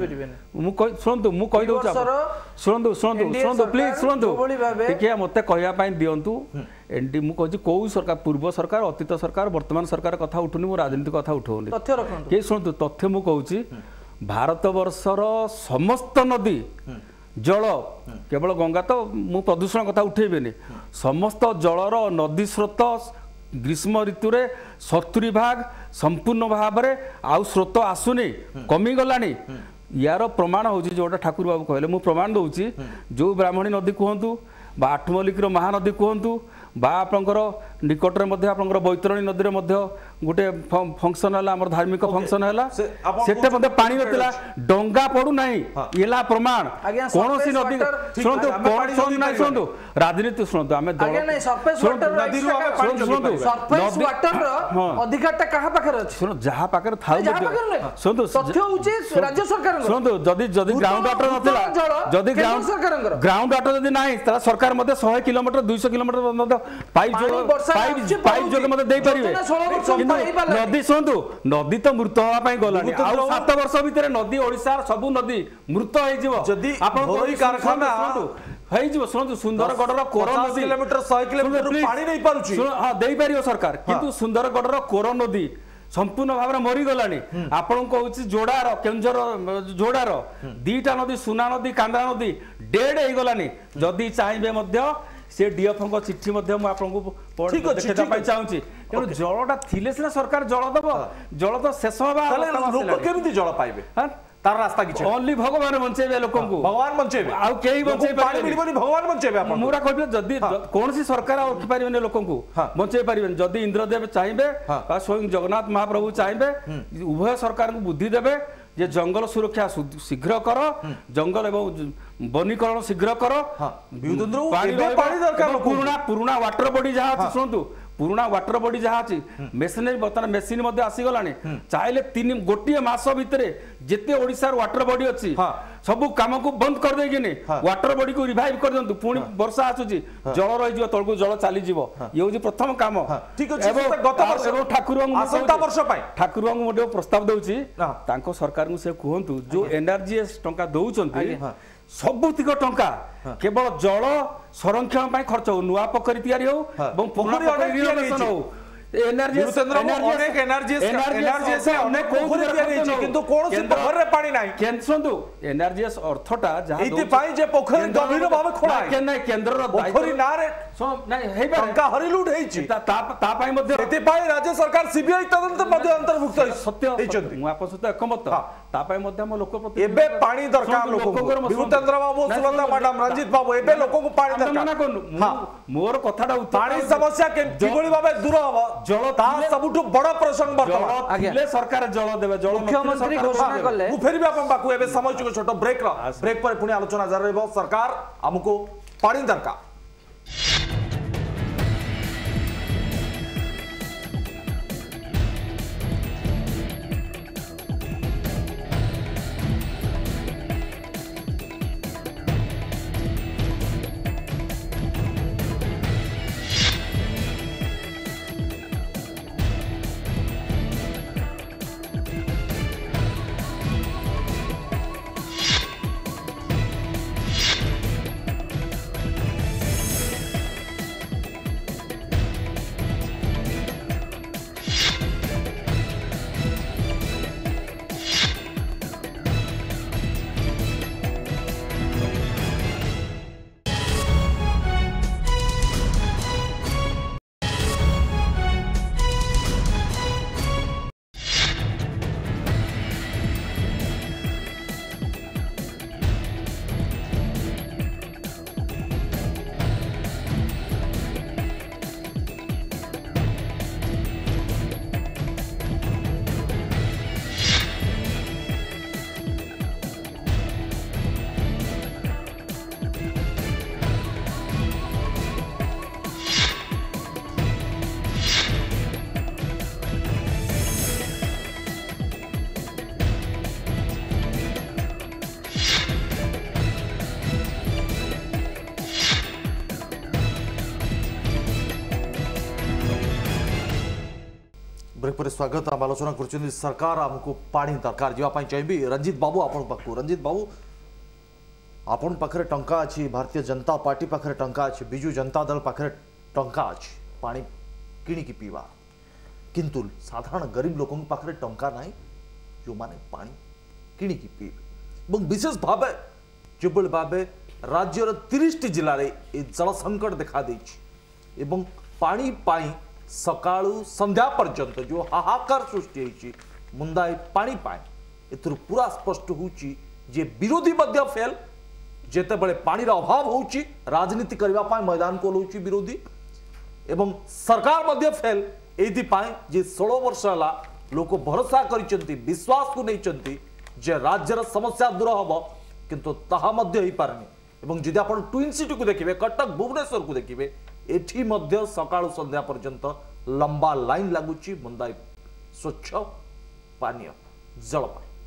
शुणु मु कही दउछ शुणु शुणु शुणु प्लीज शुणु देखिए मते कहया पाई दियंतु एनडी मु कहछि कौ सरकार पूर्व सरकार अतीत सरकार वर्तमान सरकार कथा उठुनी मु राजनीति कथा उठौनी तथ्य रखंतु के शुणु तथ्य मु कहछि भारत वर्षर समस्त नदी जल केवल गंगा तो मु प्रदूषण कथा उठेबेनी समस्त जलर नदी स्रोत ग्रीष्म ऋतु रे सत्तरी भाग संपूर्ण भाव में आउ स्रोत आसुनी कमी गलानी यार प्रमाण होची जोटा ठाकुर बाबू कहले मु प्रमाण दउची जो ब्राह्मणी नदी कहतु बा आठमल्लिक महानदी कहतु बा आपनकर निकट रे मध्य आपनकर बैतरणी नदी रे मध्य गोटे फंक्शन हला हमर धार्मिक फंक्शन हला सेटे मध्य पानी नथिला डंगा पडु नाही एला प्रमाण कोनोसी नदी सुनतु कोन सुन नाही सुनतु राजनीति सुनतु हमें आगे नहीं सरफेस वाटर नदी रो हमें पानी सुनतु सरफेस वाटर रो अधिकारता कहा पाखर अछि सुन जहा पाखर थाउ सुनतु तथ्य होची राज्य सरकार सुनतु जदी जदी ग्राउंड वाटर नथिला जदी ग्राउंड सरकार ग्राउंड वाटर जदी नाही तला सरकार मध्य सौ किलोमीटर दो सौ किलोमीटर मध्य पाइप जो पाइप पाइप जो मते देई परिबे नदी सुनतु नदी तो मृत होवा पई गलानी आ सात वर्ष भीतर नदी ओडिसा सब नदी मृत होई जीवो जदी आपण कोई कारखाना ହେଇଯିବ ଶୁଣନ୍ତୁ ସୁନ୍ଦରଗଡ଼ର କୋର ନଦୀ କିଲୋମିଟର ଶହେ କିଲୋମିଟର ପାଣି ନେଇ ପାରୁଛି ହଁ ଦେଇପାରିବ ସରକାର କିନ୍ତୁ ସୁନ୍ଦରଗଡ଼ର କୋର ନଦୀ संपूर्ण भाव में मरीगलानी आपण कहूँ जोड़ार केन्दुझर जोड़ार दीटा नदी सुना नदी कांदा नदी डेड हो गलानी जदि चाहिए से डीएफ चिठी चाहूँगी तेणु जलटा थिले सिना सरकार जल दब जल तो शेष केमी जल पाइबे तार रास्ता किछ ओनली भगवान बंचेबे लोक को भगवान बंचेबे आ केही बंचेबे पानी मिलबनी भगवान बंचेबे आपण मुरा कहबे जदी कोनसी सरकार रखि परिबेने लोक को बंचेई परिबेने जदी इंद्रदेव चाहिबे बा स्वयं जगन्नाथ महाप्रभु चाहिबे उभय सरकार को बुद्धि देबे जे जंगल सुरक्षा शीघ्र कर जंगल एवं वनीकरण शीघ्र कर पानी दरकार पुराना पुराना वाटर बॉडी जहाँ शुणु पुराना वाटर बॉडी जहाँ अच्छी मेसिनरी बर्तमान मेसीन आसीगला चाहिए तीन गोटे मस भितर जिते ओडिशार वाटर बॉडी अच्छी सब काम को बंद कर देकिनी वाटर बॉडी को रिवाइव कर दिंतु पुणी वर्षा आसुची जल रही तलक जल चली ये हूँ प्रथम काम ठीक अच्छे ठाकुर ठाकुर को प्रस्ताव दूसरी सरकार को से कहतु जो एनआरजीएस टंका दौरान सबुतिक टंका केवल जल संरक्षण खर्च हो नुआ पोखरी तैयारी हो रिनोवेशन हो एनआरजीएस अनेक एनआरजीएस एनआरजीएस अनेक पोखरी तैयारी छै किंतु कोनोसी पोखरी रे पानी नाही केन सुनदु एनआरजीएस अर्थटा जहा इति पाई जे पोखरी गभीर भाबे खोला के नै केंद्र रो पोखरी ना रे नै हेइ बा टंका हरिलुट हेइ छि ता ता पाई मध्ये इति पाई राज्य सरकार सीबीआई तदंत मध्ये अंतर्भुक्त सत्य हेइछन्ति मु आपन सहित एकमत ता पाई मध्ये हम लोक प्रति एबे पानी दरकार लोक विभूतेंद्र बाबू सुनंदा मैडम रंजीत बाबू एबे लोक को पानी दरकार हां मोर कथाटा पानी समस्या के किबळी भाबे दूर हबो जल ता सबुठु बड़ प्रसंग वर्तमान जल सरकार जल देबे जल मुख्यमंत्री घोषणा करले मु फेरबे अपन बाकू एबे समय चुके छोटो ब्रेक रो ब्रेक पर पुनी आलोचना जारी रहबो सरकार हमको पानी दरकार ब्रेक पर स्वागत आम आलोचना कर सरकार आमको पानी दरकार जावाई चाहिए रंजीत बाबू आपण पाखु रंजीत बाबू आपण पाखे टंका अच्छी भारतीय जनता पार्टी पाखे टंका अच्छी बिजु जनता दल पाखे टंका अच्छी पानी किणिकी पीवा किंतु साधारण गरीब लोक पाखे टंका ना जो माने पानी किणिकी पीबे विशेष भाव जो भाव राज्यर तीस टी जिले में जल संकट देखा देछि पानी पाई सकाळू संध्या पर्यंत जो हाहाकार सृष्टि होती मुंदाई पानी पाए एथुर पूरा स्पष्ट होची जे विरोधी मध्य फेल जेते बळे पानी रा अभाव होची राजनीति करबा पाए मैदान को होची विरोधी एवं सरकार मध्य फेल एथि पाए जे सोलह वर्ष हला लोक भरोसा करिसंती विश्वास को नैचंती जे राज्यर समस्या दूर हबो किंतु ताहा मध्य ही पारनी एवं जदि आपण ट्विन सिटी को देखिबे कटक भुवनेश्वर को देखिबे एठी मध्य सकाळू संध्या पर्यंत लंबा लाइन लगुची मुंदाई स्वच्छ पानीय जल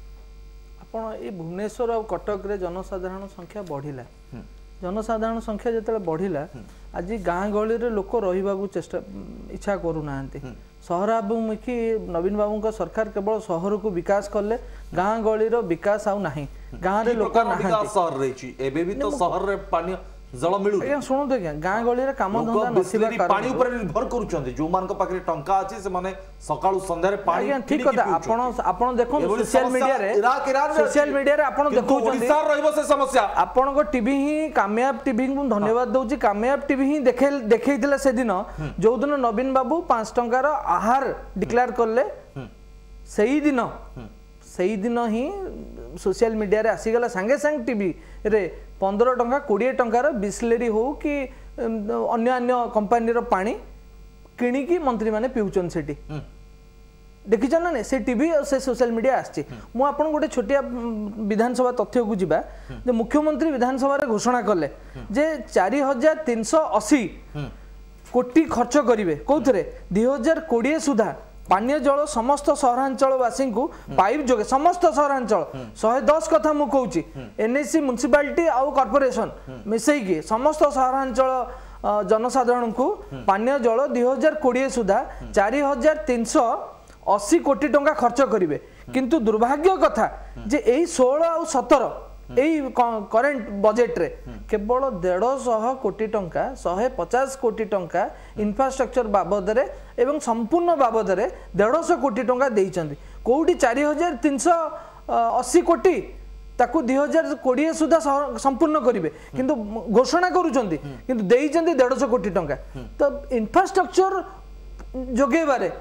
आपण ए भुवनेश्वर और कटक रे जनसाधारण संख्या बढ़िला जनसाधारण संख्या जिते बढ़िला आज गाँ गहली रे लोक रहिबा चेष्टा इच्छा करू नाहंती सहराभिमुखी नवीन बाबू सरकार केवल सहर को विकास कले गाँ गहली रो विकास आउ नाही गाँ रे लोक नाही शहर रही एबे भी तो शहर रे पानी जल मिलू आज्ञा शुणु आज्ञा गाँ गहली काम धंदा बिस्लेरी पानी ऊपर निर्भर करूछंती जो मान पाखे टंका अछि से माने सकाळू संध्यारे पानी आज्ञा ठीक कथा आपण आपण देखो सोशल मीडिया रे सोशल मीडिया रे आपण देखो ओडिसा रहइबो से समस्या आपण को टीवी ही कामयाब टीवी को धन्यवाद दउची कामयाब टीवी ही देखे देखैतिला से दिन जो दिन नवीन बाबू पाँच टंकार आहार डिक्लेयर करले सही दिन सही दिन ही सोशल मीडिया रे आसीगला संगे संग टीवी रे पंद्रह टंका कोड़े टंकार बिस्लेरी हो कि अन्य अन्य कंपनी रो पानी किणिकी मंत्री माने पिउचन सेठी देखिछ ना ने से टीवी और से सोशल मीडिया आछि मु आपन गोटे छोटिया विधानसभा तथ्य को जिबा जे मुख्यमंत्री विधानसभा रे घोषणा करले जे चार हजार तीन सौ अस्सी कोटी खर्च करिवे कोथरे दो हज़ार बीस सुधा पानीय जल समस्त सहरांचलवासी को पाइप जोगे समस्त सहरांचल सौ दस कथा मु कहूची एनएससी म्युनिसिपालिटी आउ कॉर्पोरेशन मिसैकी समस्त सहरांचल जनसाधारण को पानीय जल दो हज़ार बीस सुधा चार हजार तीन सौ अस्सी कोटी टंका खर्च करिवे किंतु दुर्भाग्य कथा जे एई सोलह आउ सत्रह एई करेंट बजेट रे केवल डेढ़ सौ कोटी टंका सौ पचास कोटी टंका इंफ्रास्ट्रक्चर बाबद रे एवं संपूर्ण बाबद रे डेढ़ सौ कोटी टंका देइचंदी कोउटी चार हजार तीन सौ अस्सी कोटी ताकू दो हज़ार बीस सुधा संपूर्ण करिवे किंतु घोषणा करूचंदी किंतु देइचंदी डेढ़ सौ कोटी टंका तो इंफ्रास्ट्रक्चर जोगेबारे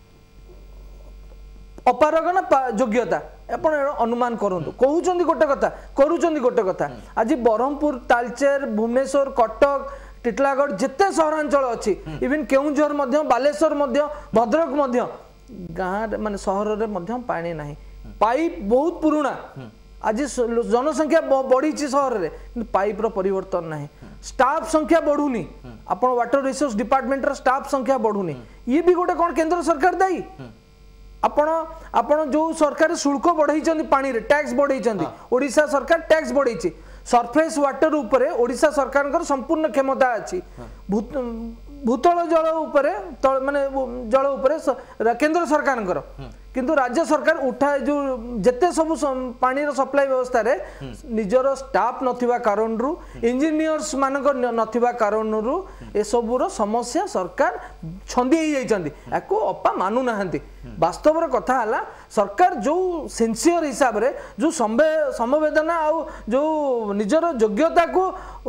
अपारगना योग्यता आपण अनुमान करंतु कहउचंदी गोटे कथा करूचंदी गोटे कथा आज बरहमपुर तालचेर भुवनेश्वर कटक टिटलागढ़ जिते सहरांचल अच्छी इवन केउंझर मध्य बालेश्वर मध्य भद्रक मध्य गाँ माने सहर रे मध्य पानी नाही पाइप बहुत पुराना आज जनसंख्या बढ़ी सहर रे पाइप रो परिवर्तन नाही स्टाफ संख्या बढ़ुनी आपण वाटर रिसोर्स डिपार्टमेंट रो स्टाफ संख्या बढ़ुनी ये भी गोटे कोन केंद्र सरकार दायी आपण आपण जो सरकार शुल्क बढ़ाई पानी रे टैक्स बढ़ाई ओडिशा सरकार टैक्स बढ़ाई सरफेस वाटर उपरे ओडिशा सरकार संपूर्ण क्षमता अच्छी भूतल जल उपरे माने जल उपरे केंद्र सरकार किंतु राज्य सरकार उठा जो जेते सब पानी रो सप्लाई व्यवस्था रे निजर स्टाफ नथिबा कारण रु इंजीनियर्स मानक नथिबा कारण रु ए सब रो समस्या सरकार छंदी ही जाइचंदी एको अपा मानु नाहंती वास्तव रो कथा हला सरकार जो सिंसियर हिसाब रे जो समवेदना आ जो निजर योग्यता को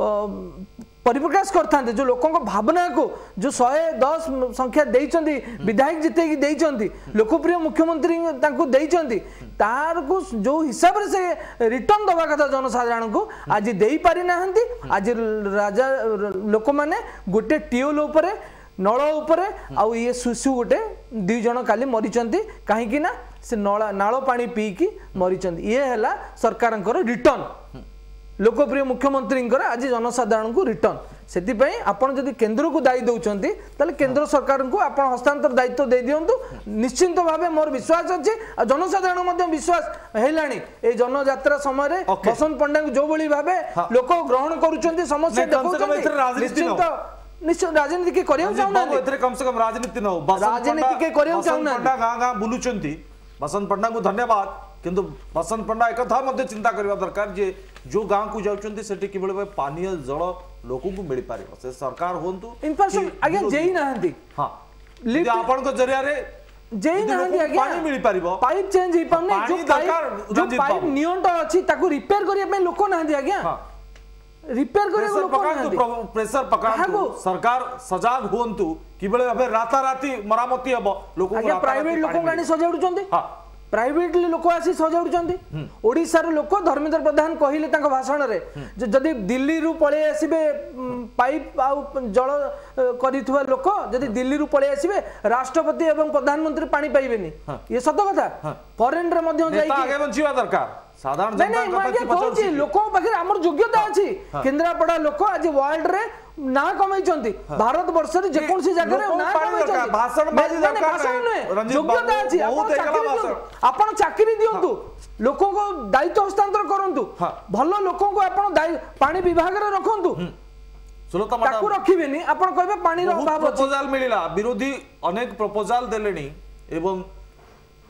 परिप्रकाश करते जो लोकों को भावना को जो सौ दस संख्या देइचंदी विधायक जिते की देइचंदी लोकप्रिय मुख्यमंत्री तांको देइचंदी तार को जो हिसाब रे से रिटर्न दवा कथा जनसाधारण को आज देई पारि नाहंती आज राजा लोक माने गोटे टियोल उपरे नळ उपरे आ ये सुसु गोटे दुई जन काली मरिचंती काहे कि ना से नळा नाळ पानी पी की मरिचंती ये हला सरकारंकर रिटर्न लोकप्रिय मुख्यमंत्री आज जनसाधारण को रिटर्न से आपन जदि केंद्र को दायी दौरान ताले केंद्र सरकार को आप हस्तांतर दायित्व दे दिंतु निश्चिंत भाव मोर विश्वास अच्छे जनसाधारण विश्वास है ए जनजात्रा समय बसंत पंडा जो भाई भाव लोक ग्रहण करुँच समस्या निश्चित राजनीति के कम से कम राजनीति न राजनीति के गाँ गाँ बुलूं बसंत पंडा को धन्यवाद किंतु बसंत पंडा एक था मध्य चिंता करबा दरकार जे जो गांव को जाउचंती सेठी कि बळे पानी जल लोक को मिल पारिबो से सरकार होंतु इंफ्रास्ट्रक्चर आगे जेई नाहंती हां लिफ्ट आपन को जरिया रे जेई नाहंती आगे पानी मिल पारिबो पाइप चेंज ही पाने जो पाइप जो पाइप नियंट अछि ताको रिपेयर करिया पे लोक नाहंती आगे हां रिपेयर करिया लोक नाहंती प्रेशर पकांतु सरकार सजाग होंतु कि बळे भाबे राता राती मरामती हबो लोक को प्राइवेट लोक गानी सजाउचंती हां प्राइवेटली लोक आसी सजाउचंती ओडिसा रे लोक धर्मेंद्र प्रधान कहिले तांको भाषण रे जदि दिल्ली रु पळे आसीबे पाइप आ जल करिथुवा लोक जदि दिल्ली रु पळे आसीबे राष्ट्रपति एवं प्रधानमंत्री पानी पाइबेनी ये सत कथा फॉरेन रे मध्य जाई आगे बंचिवा दरकार साधारण जनता को कहूची लोक पाखे हमर योग्यता अछि केंद्रापड़ा लोक आज वर्ल्ड रे ना कमाइचंती भारत वर्ष रे जे कोनसी जगह रे ना कमाइचंती भाषण बाजी दरकार योग्यता अछि आपण चाकरी दियंतु लोकों को दायित्व हस्तांतर करंतु भलो लोकों को आपण पानी विभाग रे रखंतु सुलता ताकू रखिबेनी आपण कहबे पानी रो अभाव अछि प्रपोजल मिलिला विरोधी अनेक प्रपोजल देलेनी एवं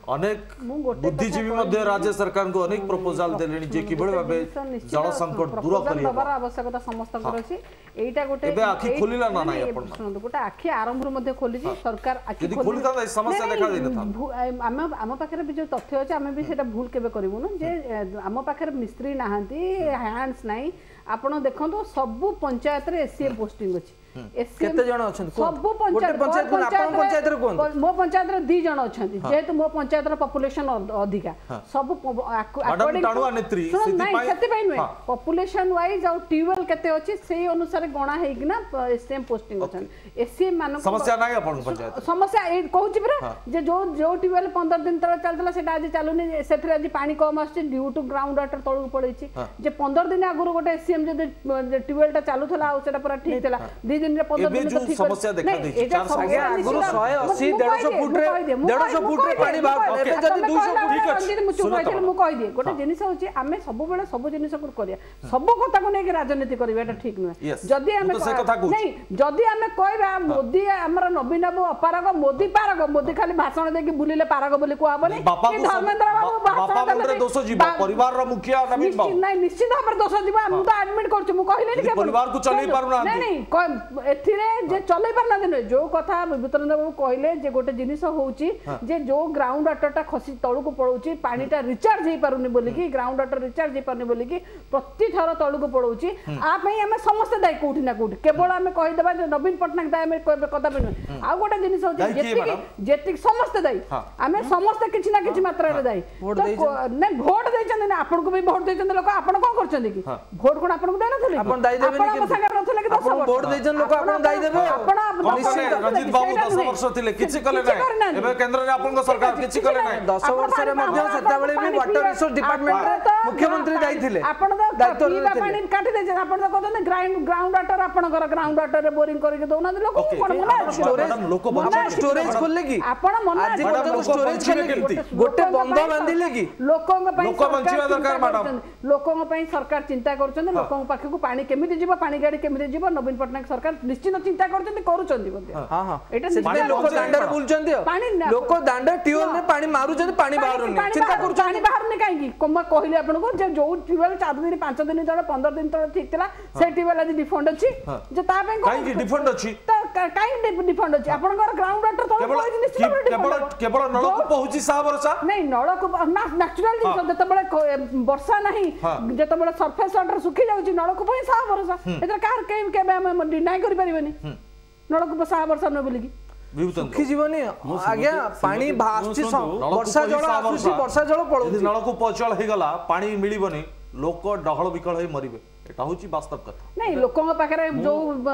अनेक ମୁଁ ଗୋଟେ बुद्धिजीवी କଥା मध्य କହିବି, राज्य सरकार को अनेक प्रपोजल देलेनी जे किबळे भाबे जल संकट दूर करी दबार आवश्यकता समस्तଙ୍କର ଅଛି एटा गोटे एबे आखि खोलिला ना नाही आपण सुनନ୍ତୁ गोटे आखि आरंभ मध्ये खोलिଛି सरकार आखि यदि खोली था समस्या देखा देई नथा आम आम पाखे भी जो तथ्य अच्छे आम भी सेटा भूल केबे करिवुनु जे आम पाखे मिस्त्री नाहांती हैंड्स नाही आपण देखंतु सब पंचायत रे एससी पोस्टिंग अछि केते जण अछन सब पंचायत पंचायत कोन आपण पंचायत रे कोन मो पंचायत रे दि जण अछंती जेहेतु मो पंचायत रे पॉपुलेशन अधिका सब अकॉर्डिंग टाणुआ नेत्री सेति पई सेति पई नुए पॉपुलेशन वाइज और ट्यूबवेल केते अछि सेही अनुसार गणा हेइ कि ना एससीएम पोस्टिंग अछन एससीएम मान समस्या नाही आपण पंचायत समस्या ए कहूची बरा जे जो जो ट्यूबवेल पंद्रह दिन तळे चलतला सेटा आज चालुनी सेथि आज पानी कम आछी ड्यू टू ग्राउंड वाटर तळु पड़ैछि जे पंद्रह दिन आगुर गोटे एससीएम जे ट्यूबवेल टा चालुथला आ सेटा पूरा ठीक थला दिन रे पंद्रह दिन तो ठीक समस्या देखा दै चार आगे आगुर एक सौ अस्सी डेढ़ सौ फुट रे डेढ़ सौ फुट रे पानी बाहर एबे जदी दो सौ फुट ठीक अछि रंजित मुचु कहथिले मु कहि दे गोटे जिनिस होची आमे सब बेले सब जिनिस को करिया सब कथा को नै राजनीति करबा एटा ठीक नुए जदी आमे नै जदी आमे कहबा मोदी हमर नवीन बाबू अपारग मोदी पारग मोदी खाली भाषण देके बुलिले पारग बोली को आबनी कि धर्मेंद्र बाबू बापा मुंडे दोष जीवा परिवार रो मुखिया नवीन बाबू नै निश्चित हमर दोष जीवा हम तो एडमिट करछु मु कहिले नि परिवार को चलै पारु ना नै नै एथिरे जे चलै पारना दिन जो कथा विभूतनंद बाबू कहले जे गोटे जिनिस होउची जे जो ग्राउंड वाटरटा खसी तळु को पळौची पानीटा रिचार्ज हे पारुनी बोली कि ग्राउंड वाटर रिचार्ज हे पारुनी बोली कि प्रति थर तळु को पळौची आ पई हमें समस्त दाई कोठी ना कोठी केवल हमें कहि देबा जे नवीन पटनायक दाई हमें कथा बिन आ गोटे जिनिस होउची जेति जेति समस्त दाई हमें समस्त किछि ना किछि मात्रा रे दाई नै वोट दैछन ना आपन को भी वोट दैछन लोक आपन कोन करछन कि वोट कोन आपन को देना थले आपन दाई देबे कि संगे रथले कि दस वर्ष वोट दैछन लोक आपन दाई देबे रंजित बाबू दस वर्ष थिले किछि कले नै एबे केंद्र रे आपन सरकार किछि कले नै दस वर्ष रे मध्य सेता बेले भी वाटर रिसोर्स डिपार्टमेंट रे मुख्यमंत्री जाई थिले आपन तो दायित्व रे पानी काटी दे जे आपन तो कहते ग्राउंड ग्राउंड वाटर आपन घर ग्राउंड वाटर रे बोरिंग करके दोना लोक कोन मना स्टोरेज लोक स्टोरेज खोलले कि आपन मना आज मैडम स्टोरेज खोलले कि गोटे बंद बांधिले कि लोकन पई लोक बंचिवा दरकार मैडम लोकन पई सरकार चिंता करछन लोकन पाखे को पानी केमिति जीव पानी गाड़ी केमिति जीव नवीन पटनायक सरकार निश्चित चिंता करछन करूछन मध्ये हां हां एटा पानी लोक दांडर बुलछन दियो लोक दांडर ट्यूबवेल रे पानी मारुछन पानी बाहर नै चिंता करू पानी बाहर नै काई कि कोम कहले आपन को जे जो ट्यूबवेल चार दिन पांच दिन तळे पंद्रह दिन तळे ठीक थिला से ट्यूबवेल आज डिफंड अछि जे ता पे काई कि डिफंड अछि त काई डिफंड अछि आपन घर ग्राउंड वाटर तळे केवल निश्चित केवल केवल नळकूप पहुची सा वर्षा नै नळकूप नेचुरल जिंस जते बळे वर्षा नाही जते बळे सरफेस वाटर सुखी जाउची नळकूप ही सा वर्षा एतर कार के केबे हम डिनाय करि परिबनी नळकूप सा वर्षा न बोली कि सुखी जीवनी आज्ञा पानी भासची वर्षा जल आसुची वर्षा जल पळौची नळकूप अचल हे गला पानी मिलिबनी लोक डहळ विकळ हे मरिबे एटा होची वास्तव कथा नहीं लोकन पाखरे जो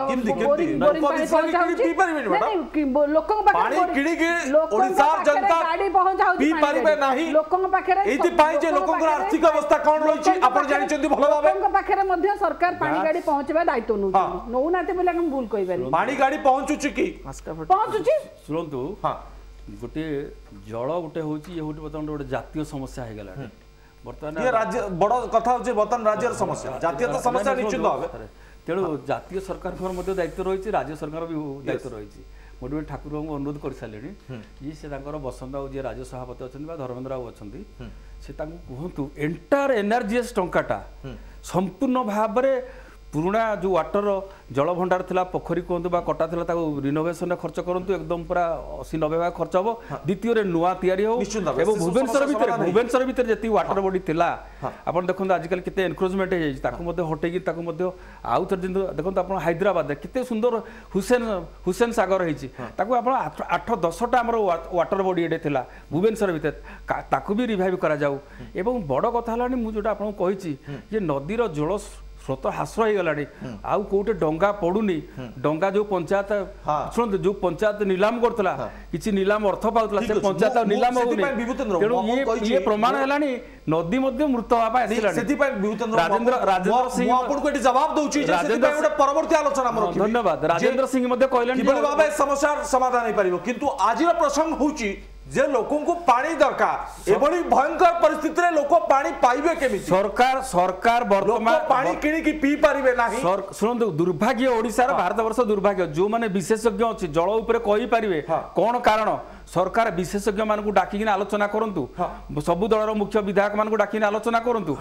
बोरिंग बोरिंग पानी पहुंचाउची नहीं लोकन पाखरे पानी किडी कि ओडिसा जनता गाड़ी पहुंचाउची पी परिबे नाही लोकन पाखरे एति पाई जे लोकन आर्थिक अवस्था कोन रहिछि आपण जानि चंदी भलो भाबे लोकन पाखरे मध्ये सरकार पानी गाड़ी पहुंचबा दायित्व नु नौ नाते बोले हम भूल कहि पारी पानी गाड़ी पहुंचुची कि पहुंचुची सुनंतु हां गोटे जल गोटे होची ये होटी बतन गोटे जातीय समस्या हे गेला बर्तमान ये राज्य बड़ कथा होचे बर्तमान राज्यर समस्या जातीय तो समस्या निश्चित होबे तेणु जातीय सरकार मध्य दायित्व रही राज्य सरकार भी दायित्व रही मोटे ठाकुर को अनुरोध कर सारे ये से बसंत बाबू जी राज्य सभापति अच्छा धर्मेंद्र बाबू अच्छा से कहतु एंटायर एनआरजीएस टंकाटा संपूर्ण भाव में पुराणा जो वाटर जल भंडार थिला पोखरी कहतु कटा थिला ताको रिनोवेशन खर्च करंतु एकदम पूरा अस्सी नब्बे भाग खर्च हम द्वितीय रे नुआ तैयारी हो एवं भुवनेश्वर भितर भुवनेश्वर भितर जति वाटर बॉडी थिला आपण देखंतु आजकल केते एनक्रोचमेंट हे जाई ताको मध्ये हटेकी ताको मध्ये आउ थर दिन देखंतु आपण हैदराबाद केते सुंदर हुसैन हुसैन सागर हेची ताको आपण आठ दस टा हमर वाटर बॉडी एडे थिला भुवनेश्वर भितर ताको भी रिवाइव करा जाऊ एवं बड़ कथा हलानी मु जोटा आपण कहिची जे नदीर जल स्रोत ह्रास हो गला आउ कोटे डंगा पड़ुनी डंगा जो पंचायत शुणु जो पंचायत निलाम करथला किछि निलाम अर्थ पाउतला से पंचायत निलाम होउनी ये प्रमाण हलानी नदी मध्ये मृत होबा आसिलानी सेति पय विभूतन राजेंद्र राजेंद्र सिंह आपन को एटी जवाब दउची जे सेति पय गोटे परवर्ती आलोचना हमर धन्यवाद राजेंद्र सिंह मध्ये कहलेन कि बाबा समस्या समाधान हे परिबो किंतु आजिर प्रसंग होउची जे लोकों को पानी दरकार एबोली भयंकर परिस्थिति रे लोक पानी पाइबे केमिति सरकार सरकार वर्तमान पानी किनी की पी परिबे नाही सुनंतु दुर्भाग्य ओडिसा रा भारत वर्ष दुर्भाग्य जो माने विशेषज्ञ अछि जल ऊपर कहि परिबे कोन कारण सरकार विशेषज्ञ मान डाकिक आलोचना करूँ सबु दलर मुख्य विधायक मान डाकिक आलोचना करूँ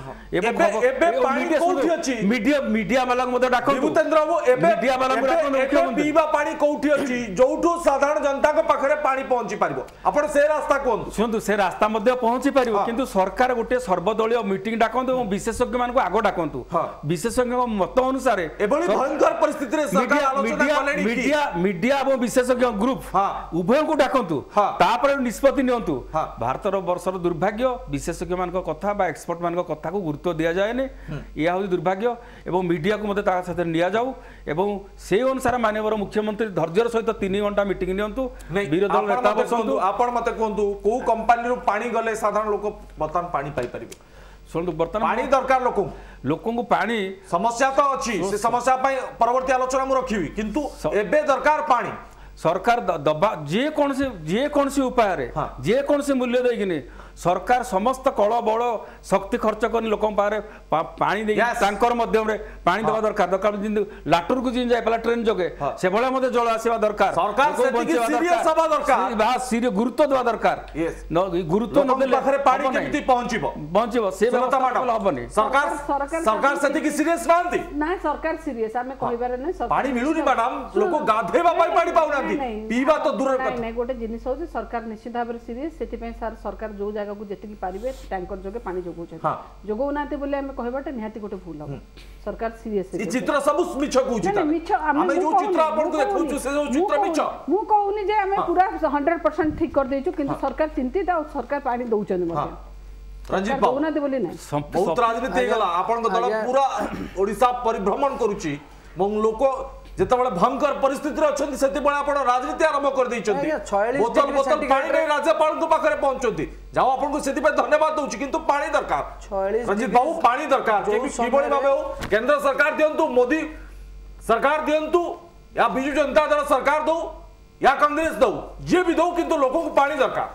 मीडिया मीडिया वाला साधारण जनता पाखे पानी पहुंची पारिबो आपण से रास्ता कहतु शुणु से रास्ता पहुंची पार किंतु सरकार गोटे सर्वदलीय मीटिंग डाकतु और विशेषज्ञ मान आग डाकतु विशेषज्ञ मत अनुसार भयंकर परिस्थिति मीडिया मीडिया और विशेषज्ञ ग्रुप उभय को डाकतु तापर निष्पत्ति नियंतु भारतर वर्षर दुर्भाग्य विशेषज्ञ मान कथा बा एक्सपर्ट मान कथा को गुरुत्व दिया जाए या हूँ दुर्भाग्य एवं मीडिया को मत नि जाऊ एवं से अनुसार माननीय मुख्यमंत्री धैर्यर सहित तीन घंटा मीटिंग नियंतु विरोधी नेता बसंतु आपण मते कहंतु को कंपनी रो पानी गले साधारण लोक बर्तमान पानी पाई परिबे शुणु बर्तमान पानी दरकार लोक लोक पानी समस्या तो अच्छी से समस्या परवर्ती आलोचना मु रखिबी किंतु एबे दरकार पानी सरकार दबा जे कौन से जे कौन से उपाय रे जे कौन से मूल्य देकिनी सरकार समस्त कल बल शक्ति खर्च कर लोक पानी दे टैंकर मध्यम रे पानी देवा दरकार दरकार लाटूर को जिन जाय पला ट्रेन जोगे से भले मते जल आसीबा दरकार सरकार सेतिकी सीरियस हबा दरकार बा सीरियस गुरुत्व देवा दरकार न गुरुत्व न देले पाखरे पानी केमिति पहुंचीबो पहुंचीबो से व्यवस्था माडम हबनी सरकार सरकार सेतिकी सीरियस नांती ना सरकार सीरियस हमें कहिबारे नै पानी मिलुनी मैडम लोक गाधेबा पाई पानी पाउनांती पीबा तो दूर कथा नै गोटे जिनिस हो सरकार निश्चित भाबरे सीरियस सेति पे सरकार जो जगह को जेतिकी पारिबे टैंकर जोगे पानी जोगौ जोगौ नाते बोले हमें कहबाटे निहाती गोटे भूल हम सरकार सीरियस ई चित्र सब मिछ कहूची ता हमें जो चित्र आपन को देखौछु से जो चित्र मिछ मु कहउनी जे हमें पूरा हंड्रेड परसेंट ठीक कर देछु किंतु सरकार चिंतित और सरकार पानी दउचन मते रंजीत बाबू नाते बोले नै बहुत राजनीति गला आपन को दल पूरा ओडिसा परिभ्रमण करूची मं लोक जेतबळे भयंकर परिस्थिति अछंती सेति बळे आपण राजनीति आरंभ कर दैछंती बोतल बोतल पानी नै राज्यपाल को पाखरे पहुंचंती जाओ आपण को सेति पे धन्यवाद दउची किंतु पानी दरकार रंजीत बाबू पानी दरकार कि बळे भाबे हो केंद्र सरकार दियंतु मोदी सरकार दियंतु या बिजू जनता दल सरकार दो या कांग्रेस दो जे भी दो किंतु लोगों को पानी दरकार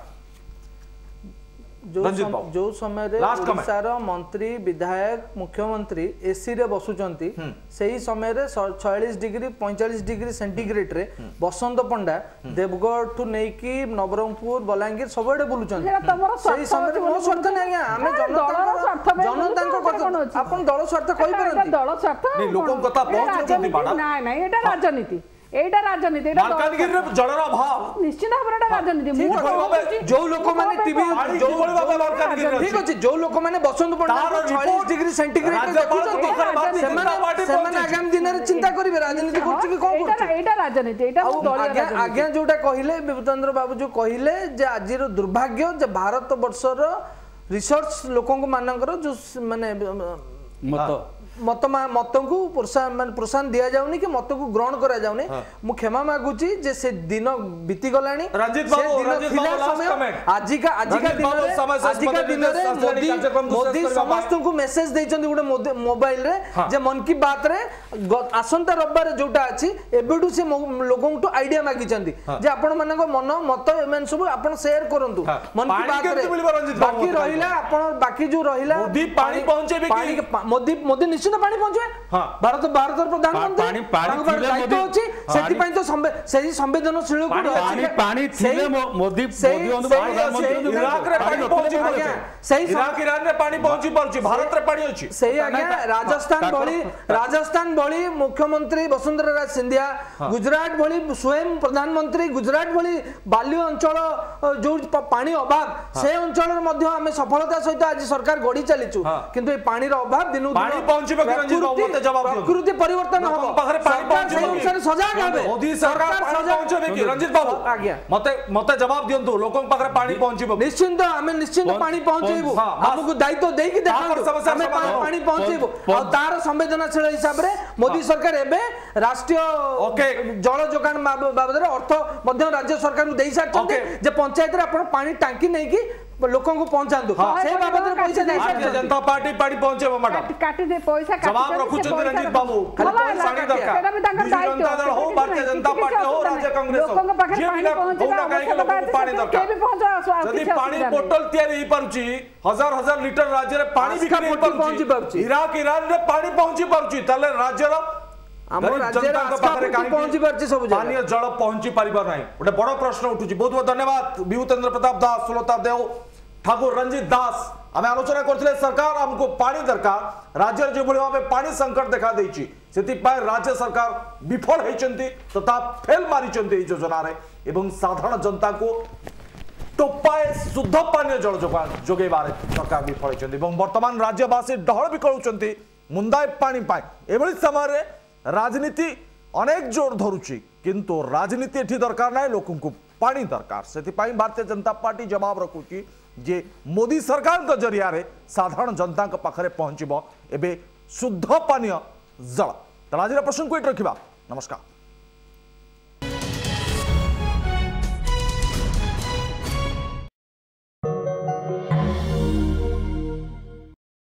जो सम, जो समय रे ओडिशार मंत्री विधायक मुख्यमंत्री एसी रे बसुचंती सेही समय रे छियालीस डिग्री पैंतालीस डिग्री सेंटीग्रेड रे बसंत पंडा देवगढ़ ठु नेकी नवरंगपुर बलांगीर सबडे बुलुचंती सेही समय रे नो स्वार्थ नै आज्ञा हमें जनता जनता को कथा आपण दल स्वार्थ कहि परंती दल स्वार्थ नै लोकन कथा पहुंचुचंती बाडा नै नै एटा राजनीति एटा राजनीति एटा मालकानगिरी रे जलर अभाव निश्चित भाबरे एटा राजनीति मु जो लोक माने टीवी जो बळे बाबा मालकानगिरी ठीक अछि जो लोक माने बसंत पंडा छियालीस डिग्री सेंटीग्रेड रे देखुछंती सेमाने सेमाने आगामी दिन रे चिंता करिवे राजनीति करछि कि कोन करछि एटा राजनीति एटा आज्ञा आज्ञा जोटा कहिले विभूतेंद्र बाबू जो कहिले जे आजिर दुर्भाग्य जे भारत वर्षर रिसर्च लोकन मानकर जो माने मत मत मत को प्रोत्साहन प्रोत्साहन दिया जाउनी कि मत को ग्रहण करा जाउनी मु क्षमा मागुची जे से दिन बीती गलानी रंजीत बाबू रंजीत बाबू लास्ट कमेंट आजिका आजिका दिन रे आजिका दिन रे मोदी मोदी समस्त को मेसेज दैचंदी गुटे मोबाइल रे जे मन की बात रे आसंता रविवार जोटा अछि एबेडू से लोगों को आईडिया मागी चंदी जे आपण माने को मन मत एमन सब आपण शेयर करंतु मन की बात रे बाकी रहिला आपण बाकी जो रहिला मोदी पानी पहुंचेबे कि मोदी मोदी निश्चित पानी पहुंचे भारत भारत प्रधानमंत्री पानी दायित्व अछि सेति पय तो सेही संवेदनशील को पानी पानी थिले मोदी मोदी प्रधानमंत्री इराक रे पानी पहुंची परछे सही इराक ईरान रे पानी पहुंची परछे भारत रे पानी अछि सही आज्ञा राजस्थान बळी राजस्थान बळी मुख्यमंत्री वसुंधरा राज सिंधिया गुजरात बळी स्वयं प्रधानमंत्री गुजरात बळी बाल्य अंचल जो पानी अभाव से अंचल मध्ये हमें सफलता सहित आज सरकार गडी चलीचु किंतु ए पानी रो अभाव दिनु पानी पहुंची प्रकृति परिवर्तन हो पाखरे पानी पहुंची सजाग हेबे मोदी सरकार पानी पहुंचबे कि रंजीत बाबू आज्ञा मते मते जवाब दियंतु लोकन पाखरे पानी पहुंचबो निश्चिंत हमें निश्चिंत पानी पहुंचेबो हमको दायित्व देई कि देखा हमें पानी पहुंचेबो और तार संवेदनशील हिसाब रे मोदी सरकार एबे राष्ट्रीय जल जोगान बाबद रे अर्थ मध्य राज्य सरकार को देई सारछन्ते जे पंचायत रे आपण पानी टांकी नै कि लोकन को पहुंचांदु से बाबद रे पैसा देई भारतीय जनता पार्टी पानी पहुंचेबो मैडम काटी दे पैसा काटी जवाब रखुचंती रंजीत बाबू खाली पानी दरकार सेटा भी ताकर दायित्व जनता दल हो भारतीय जनता पार्टी हो राज्य कांग्रेस हो लोकन पाखरे पानी पहुंचेबा काहे लोक पानी दरकार के भी पहुंचा यदि पानी बोतल तयारी ही पारुची हजार हजार लीटर राज्य रे पानी बिक्री पहुंची पारुची इराक ईरान रे पानी पहुंची पारुची तले राज्य रो ଆମ गरीब ରାଜ୍ୟରେ जनता ଆସ୍ଥା पाखरे ବୃତ୍ତି ପହଞ୍ଚି ପାରୁଛି ସବୁ ଜାଗାରେ। पानीय जल पहुंची पारिबा नाही गोटे बड़ प्रश्न उठुची। बहुत बहुत धन्यवाद विभूतेन्द्र प्रताप दास, सुलता देव, ठाकुर रंजित दास। आम आलोचना करथिले सरकार हमको पानी दरकार, राज्य जो भली भाबे पानी संकट देखा देछि सेति पाए राज्य सरकार विफल हेचंती तथा फेल मारिचंती ए योजना रे एवं साधारण जनता को टोपाए शुद्ध पानीय जल जोगेबारे सरकार विफल हेचंती एवं वर्तमान राज्यवासी डहळ बिकळुचंती मुंदाए पानी पाए। एभली समय रे राजनीति अनेक जोर धरुची किंतु राजनीति एठी दरकार नाही, लोकन को पानी दरकार। सेति पाई भारतीय जनता पार्टी जवाब रखुची जे मोदी सरकार के जरिया रे साधारण जनता के पाखरे पहुंचबो एबे शुद्ध पानीय जल। तो आज प्रसंग को रखा। नमस्कार।